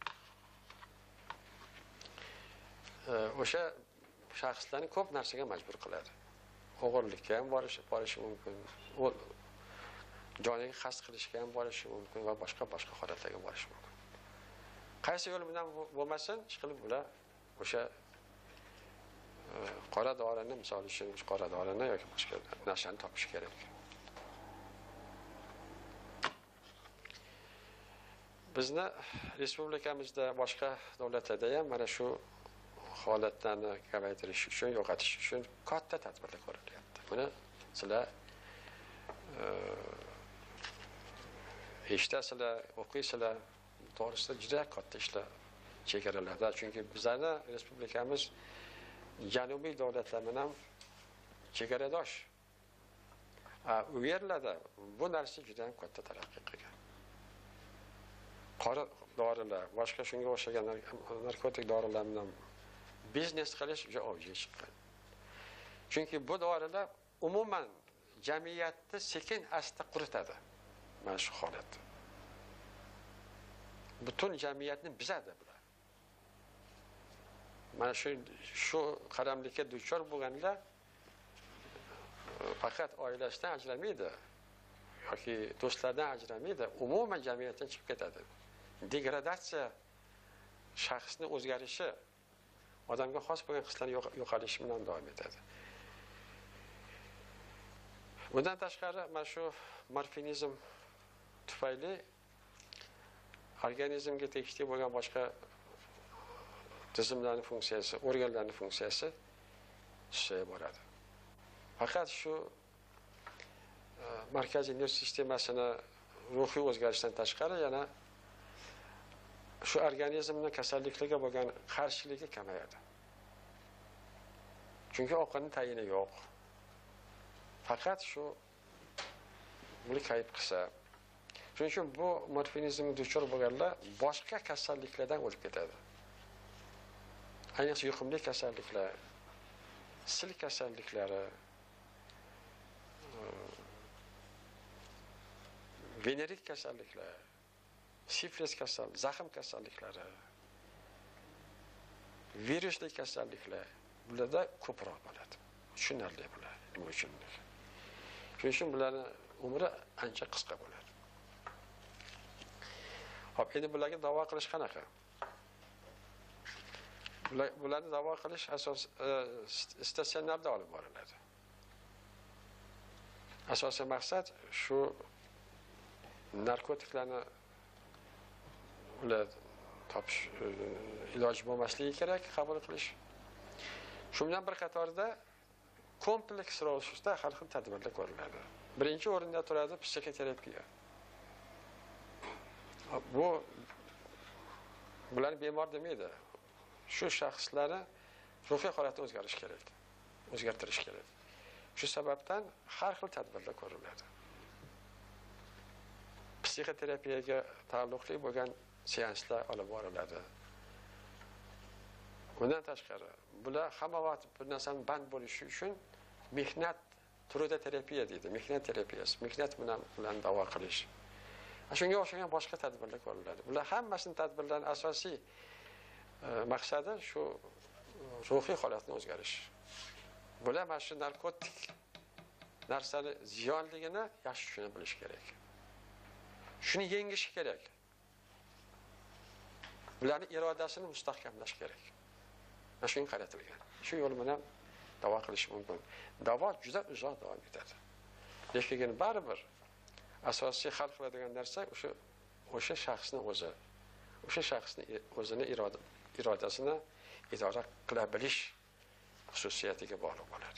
o'sha shaxslarni ko'p narsaga majbur qiladi. O'g'irlikka ham borishi borishi mumkin. Joniga qasd qilishga ham borishi mumkin va boshqa boshqa holatlarga borishi mumkin. Qaysi yo'l bilan bo'lmasin, ishqilib bular o'sha qora dorini, misol uchun qora dorini yoki boshqa narsani topish kerak. Bizni respublikamizda boshqa davlatlarda ham mana shu holatlarni kamaytirish uchun, yo'qotish uchun katta tadbirlar ko'rilyapti. Buni sizlar eshitasizlar, o'qiysizlar, to'g'risida juda katta ishlar chegaralarda. Chunki bizning respublikamiz janubiy davlatlar bilan chegaradosh. U yerlarda bu narsa juda ham katta taraqqiy qilgan. Qora dorilar, boshqa shunga o'xshagan narkotik dorilar bilan biznes qilish juda avjiga chiqqan. Chunki bu dorilar umuman jamiyatni sekin asta quritadi. Mana shu holat. Butun jamiyatni buzadi bular. Mana shu shu qaramlikka duchor bo'lganlar faqat oilasidan ajramaydi yoki do'stlardan ajramaydi, umuman jamiyatdan chiqib ketadi. Degradatsiya, shaxsning o'zgarishi, odamga xos bo'lgan hislarning yo'qolishi bilan davom etadi. Bundan tashqari mana shu morfinizm tufayli organizmga tegishli bo'lgan boshqa tizimlarning funksiyasi, organlarning funksiyasi susayib boradi. Faqat shu markaziy nerv sistemasini ruhiy o'zgarishdan tashqari yana shu organizmning kasalliklarga bo'lgan qarshiligi kamayadi. Chunki ovqatning tayini yo'q. Faqat shu buni kayib qilsa. Shuning uchun bu morfinizmga duchor bo'lganlar boshqa kasalliklardan o'lib ketadi. Ayniqsa yuqumli kasalliklar, sil kasalliklari, venerik kasalliklar, siflis kasal, zaxm kasalliklari, virusli kasalliklar bularda ko'proq bo'ladi. Tushunarli bular nima uchun? Shuning uchun bularning umri ancha qisqa bo'ladi. Hop, endi bularga davo qilish qanaqa? Bularni davo qilish asos statsionarda olib boriladi. Asosiy maqsad shu narkotiklarni ular topish iloji bo'lmasligi kerak, qabul qilish. Shu bilan bir qatorda kompleks ravishda har xil tadbirlar ko'riladi. Birinchi o'rinda turadi psixoterapiya. Bu bular bemor demaydi. Shu shaxslarni ruhiy holatini o'zgarish kerak, o'zgartirish kerak. Shu sababdan har xil tadbirlar ko'riladi. Psixoterapiyaga taalluqli bo'lgan seanslar olib boriladi. Bundan tashqari, bular hamma vaqt bir narsani band bo'lishi uchun mehnat turida terapiya deydi, mehnat terapiyasi, mehnat bilan bilan davo qilish. Shunga o'xshagan boshqa tadbirlar ko'riladi. Bular hammasining tadbirlarning asosiy maqsadi shu ruhiy holatni o'zgarish. Bular mana shu narkotik narsani ziyonligini yaxshi tushunib bilish kerak. Shuni yengish kerak. Bularning irodasini mustahkamlash kerak. Mana shunga qaratilgan. Shu yo'l bilan davo qilish mumkin. Davo juda uzoq davom etadi. Lekin baribir asosiy hal qiladigan narsa o'sha o'sha shaxsning o'zi. O'sha shaxsning o'zini iroda irodasini idora qila bilish xususiyatiga bog'liq bo'ladi.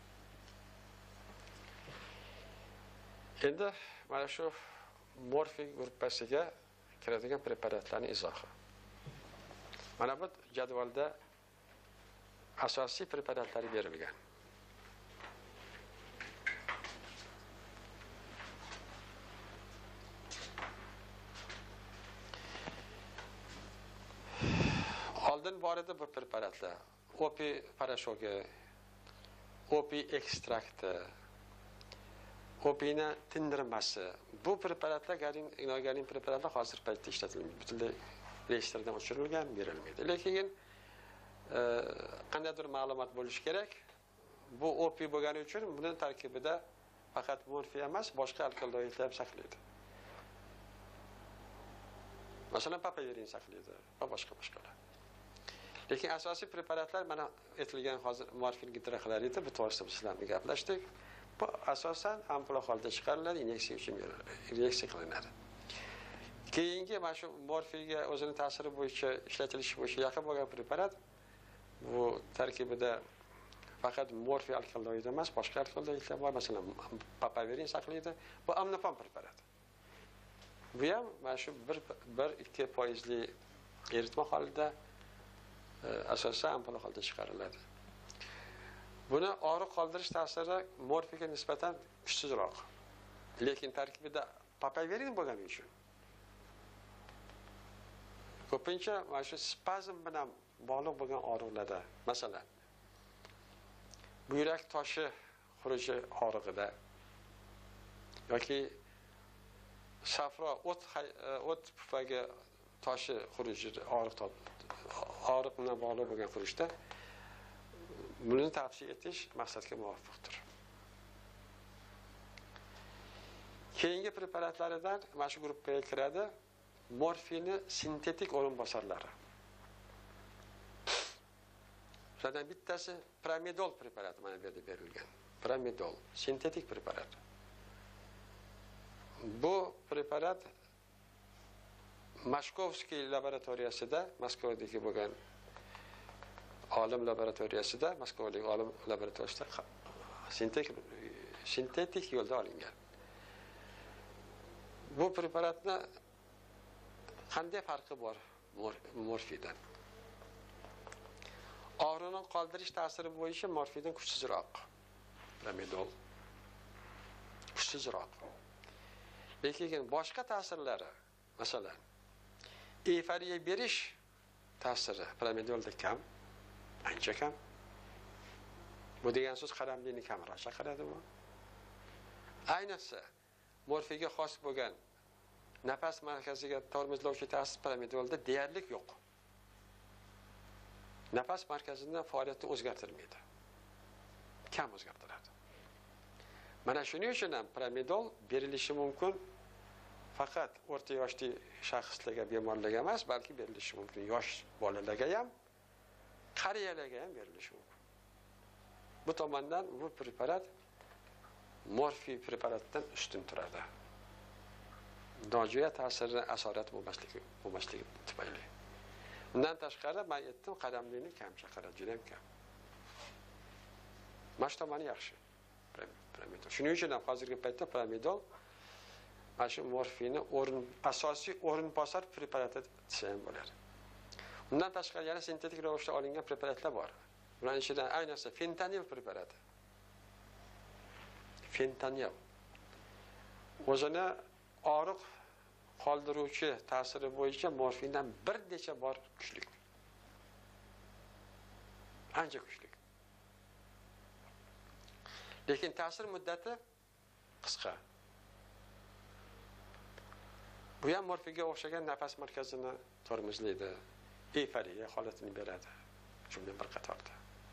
Endi mana shu morfin gruppasiga kiradigan preparatlarning izohi. Mana bu jadvalda asosiy preparatlari berilgan. Oldin bor edi bu preparatlar. Opi parashogi, opi ekstrakti, opini tindirmasi. Bu preparatlar garin inogarin preparatlar hozir paytda ishlatilmaydi. Butunlay reyestrdan o'chirilgan, berilmaydi. Lekin e, qandaydir ma'lumot bo'lishi kerak. Bu opiy bo'lgani uchun buning tarkibida faqat morfiy emas, boshqa alkaloidlar ham saqlaydi. Masalan, papaverin saqlaydi va boshqa boshqalar. Lekin asosiy preparatlar mana aytilgan hozir morfin gidroxlorid, bu to'g'risida biz bilan gaplashdik. Bu asosan ampula holda chiqariladi, inyeksiya uchun inyeksiya qilinadi. Keyingi mana shu morfiyga o'zining ta'siri bo'yicha ishlatilishi bo'yicha yaqin bo'lgan preparat bu tarkibida faqat morfiy alkaloid emas, boshqa alkaloidlar bor, masalan, papaverin saqlaydi. Bu amnopam preparat. Bu ham mana shu bir ikki foizli eritma holida asosan ampula holda chiqariladi. Buni og'riq qoldirish ta'siri morfiyga nisbatan kuchsizroq. Lekin tarkibida papaverin bo'lgani uchun ko'pincha mana shu spazm bilan bog'liq bo'lgan og'riqlarda, masalan, buyrak toshi xuruji og'rig'ida yoki safro o't o't pufaga toshi xuruji og'riq og'riq bilan bog'liq bo'lgan xurujda buni tavsiya etish maqsadga muvofiqdir. Keyingi preparatlaridan mana shu guruhga kiradi morfini sintetik o'rinbosarlari. Ulardan bittasi pramidol preparati mana bu yerda berilgan. Pramidol sintetik preparat. Bu preparat Mashkovskiy laboratoriyasida, Moskvadagi bo'lgan olim laboratoriyasida, Moskvadagi olim laboratoriyasida sintetik sintetik yo'lda olingan. Bu preparatni qanday farqi bor morfiydan? Og'riqni qoldirish ta'siri bo'yicha morfiydan kuchsizroq. Pramidol kuchsizroq. Lekin boshqa ta'sirlari, masalan, euforiya berish ta'siri pramidolda kam, ancha kam. Bu degan so'z qaramlikni kamroq chaqiradi bu. Ayniqsa morfiyga xos bo'lgan nafas markaziga tormozlovchi ta'sir pramidolda deyarli yo'q. Nafas markazining faoliyatini o'zgartirmaydi. Kam o'zgartiradi. Mana shuning uchun ham pramidol berilishi mumkin faqat o'rta yoshli shaxslarga, bemorlarga emas, balki berilishi mumkin yosh bolalarga ham, qariyalarga ham berilishi mumkin. Bu tomondan bu preparat morfiy preparatdan ustun turadi. Nojo'ya ta'siri asorat bo'lmasligi bo'lmasligi tufayli. Undan tashqari men aytdim, qadamlikni kam chaqiradi, juda ham kam. Mana tomoni yaxshi. Pramidol. Shuning uchun ham hozirgi paytda pramidol mana shu morfini o'rin asosiy o'rinbosar preparati desa ham bo'ladi. Undan tashqari yana sintetik ravishda olingan preparatlar bor. Ularning ichidan ayniqsa fentanil preparati. Fentanil o'zini og'riq qoldiruvchi ta'siri bo'yicha morfindan bir necha bor kuchli. Ancha kuchli. Lekin ta'sir muddati qisqa. Bu ham morfinga o'xshagan nafas markazini tormozlaydi, euforiya holatini beradi. Shundan bir qatorda.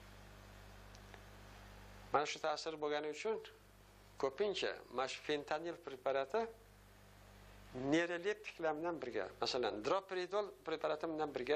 Mana shu ta'sir bo'lgani uchun ko'pincha mana shu fentanil preparati neuroleptiklar bilan birga, masalan, droperidol preparati bilan birga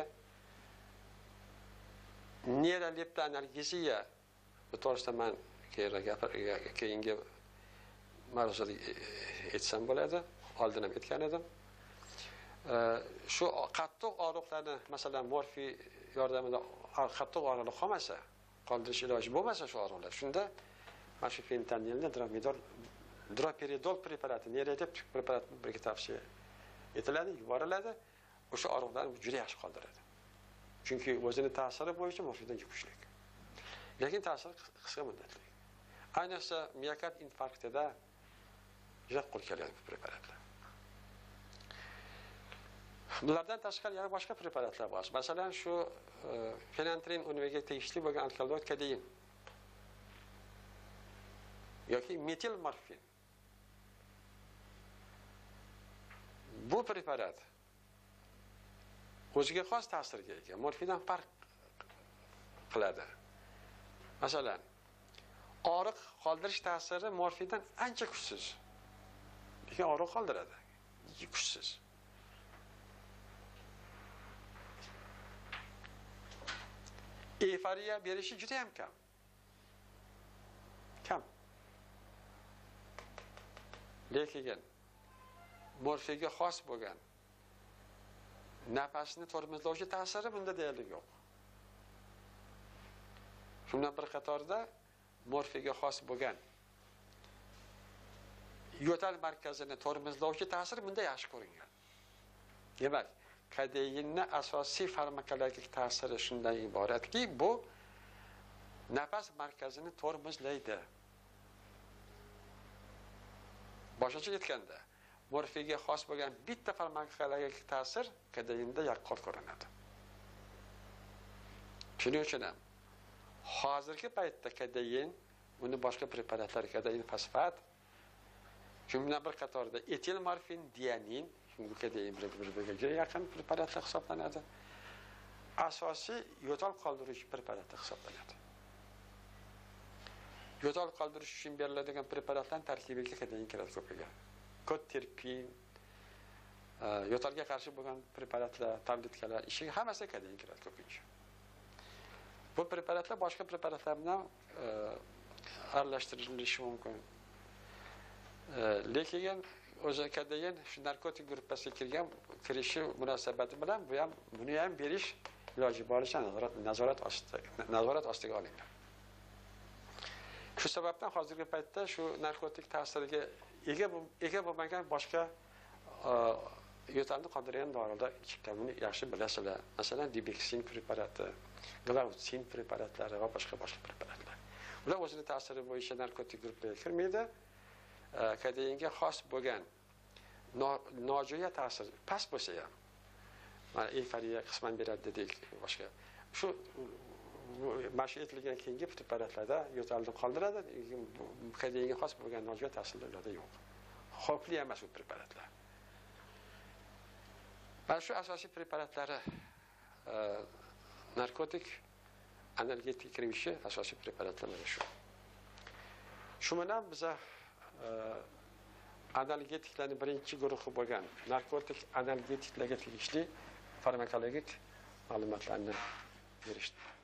neuroleptik analgeziya, bu to'g'risida men keyingi mavzuda aytsam bo'ladi, oldin ham aytgan edim. Shu qattiq og'riqlarni, masalan, morfiy yordamida qattiq og'riq qolmasa, qoldirish iloji bo'lmasa shu og'riqlar, shunda mana shu fentanilni droperidol droperidol preparati, neuroleptik preparat birga tavsiya etiladi, yuboriladi. O'sha og'riqlarni juda yaxshi qoldiradi. Chunki o'zining ta'siri bo'yicha morfindan kuchli. Lekin ta'siri qisqa muddatli. Ayniqsa miokard infarktida juda qo'l keladi bu preparatlar. Bulardan tashqari yana boshqa preparatlar bor. Masalan, shu fenantrin unviga tegishli bo'lgan alkaloid kadein yoki metil morfin. bu preparat o'ziga xos ta'sirga ega, morfindan farq qiladi. Masalan, og'riq qoldirish ta'siri morfindan ancha kuchsiz. Lekin og'riq qoldiradi, kuchsiz. Euforiya berishi juda ham kam. Kam. Lekin morfinga xos bo'lgan nafasni tormozlovchi ta'siri bunda deyarli yo'q. Shundan bir qatorda morfinga xos bo'lgan yo'tal markazini tormozlovchi ta'sir bunda yaxshi ko'ringan. Demak, kodeinni asosiy farmakologik ta'siri shundan iboratki, bu nafas markazini tormozlaydi. Boshqacha aytganda, morfinga xos bo'lgan bitta farmakologik ta'sir kodeinda yaqqol ko'rinadi. Shuning uchun ham hozirgi paytda kodein, buni boshqa preparatlar, kodein fosfat, shundan bir qatorda etil morfin, dianin, shunga kodein bir-biriga yaqin preparatlar hisoblanadi. Asosiy yo'tal qoldiruvchi preparatlar hisoblanadi. Yo'tal qoldirish uchun beriladigan preparatlar tarkibiga kodein kiradi ko'piga. Koterpin, yo'talga qarshi bo'lgan preparatlar, tabletkalar, ishiga hammasi kodein kiradi ko'pincha. Bu preparatlar boshqa preparatlar bilan aralashtirilishi mumkin. Lekin o'zi kodein shu narkotik gruppasiga kirgan kirishi munosabati bilan bu ham buni ham berish iloji boricha nazorat nazorat ostida nazorat ostiga olingan. Shu sababdan hozirgi paytda shu narkotik ta'siriga ega ega bo'lmagan boshqa yo'talni qoldirgan dorilar chiqqanini yaxshi bilasizlar. Masalan, dibeksin preparati, glautsin preparatlari va boshqa boshqa preparatlar. Ular o'zini ta'siri bo'yicha narkotik gruppaga kirmaydi. Kodeinga xos bo'lgan nojo'ya ta'sir past bo'lsa ham, mana euforiya qisman beradi dedik boshqa. Shu mashq etilgan keyingi preparatlarda yo'talni qoldiradi, kodeinga xos bo'lgan nojo'ya ta'sirlarda yo'q. Xavfli emas bu preparatlar. Mana shu asosiy preparatlari narkotik analgetik kiruvchi asosiy preparatlar mana shu. Shu bilan biz analgetiklarning birinchi guruhi bo'lgan narkotik analgetiklarga tegishli farmakologik ma'lumotlarni berishdi.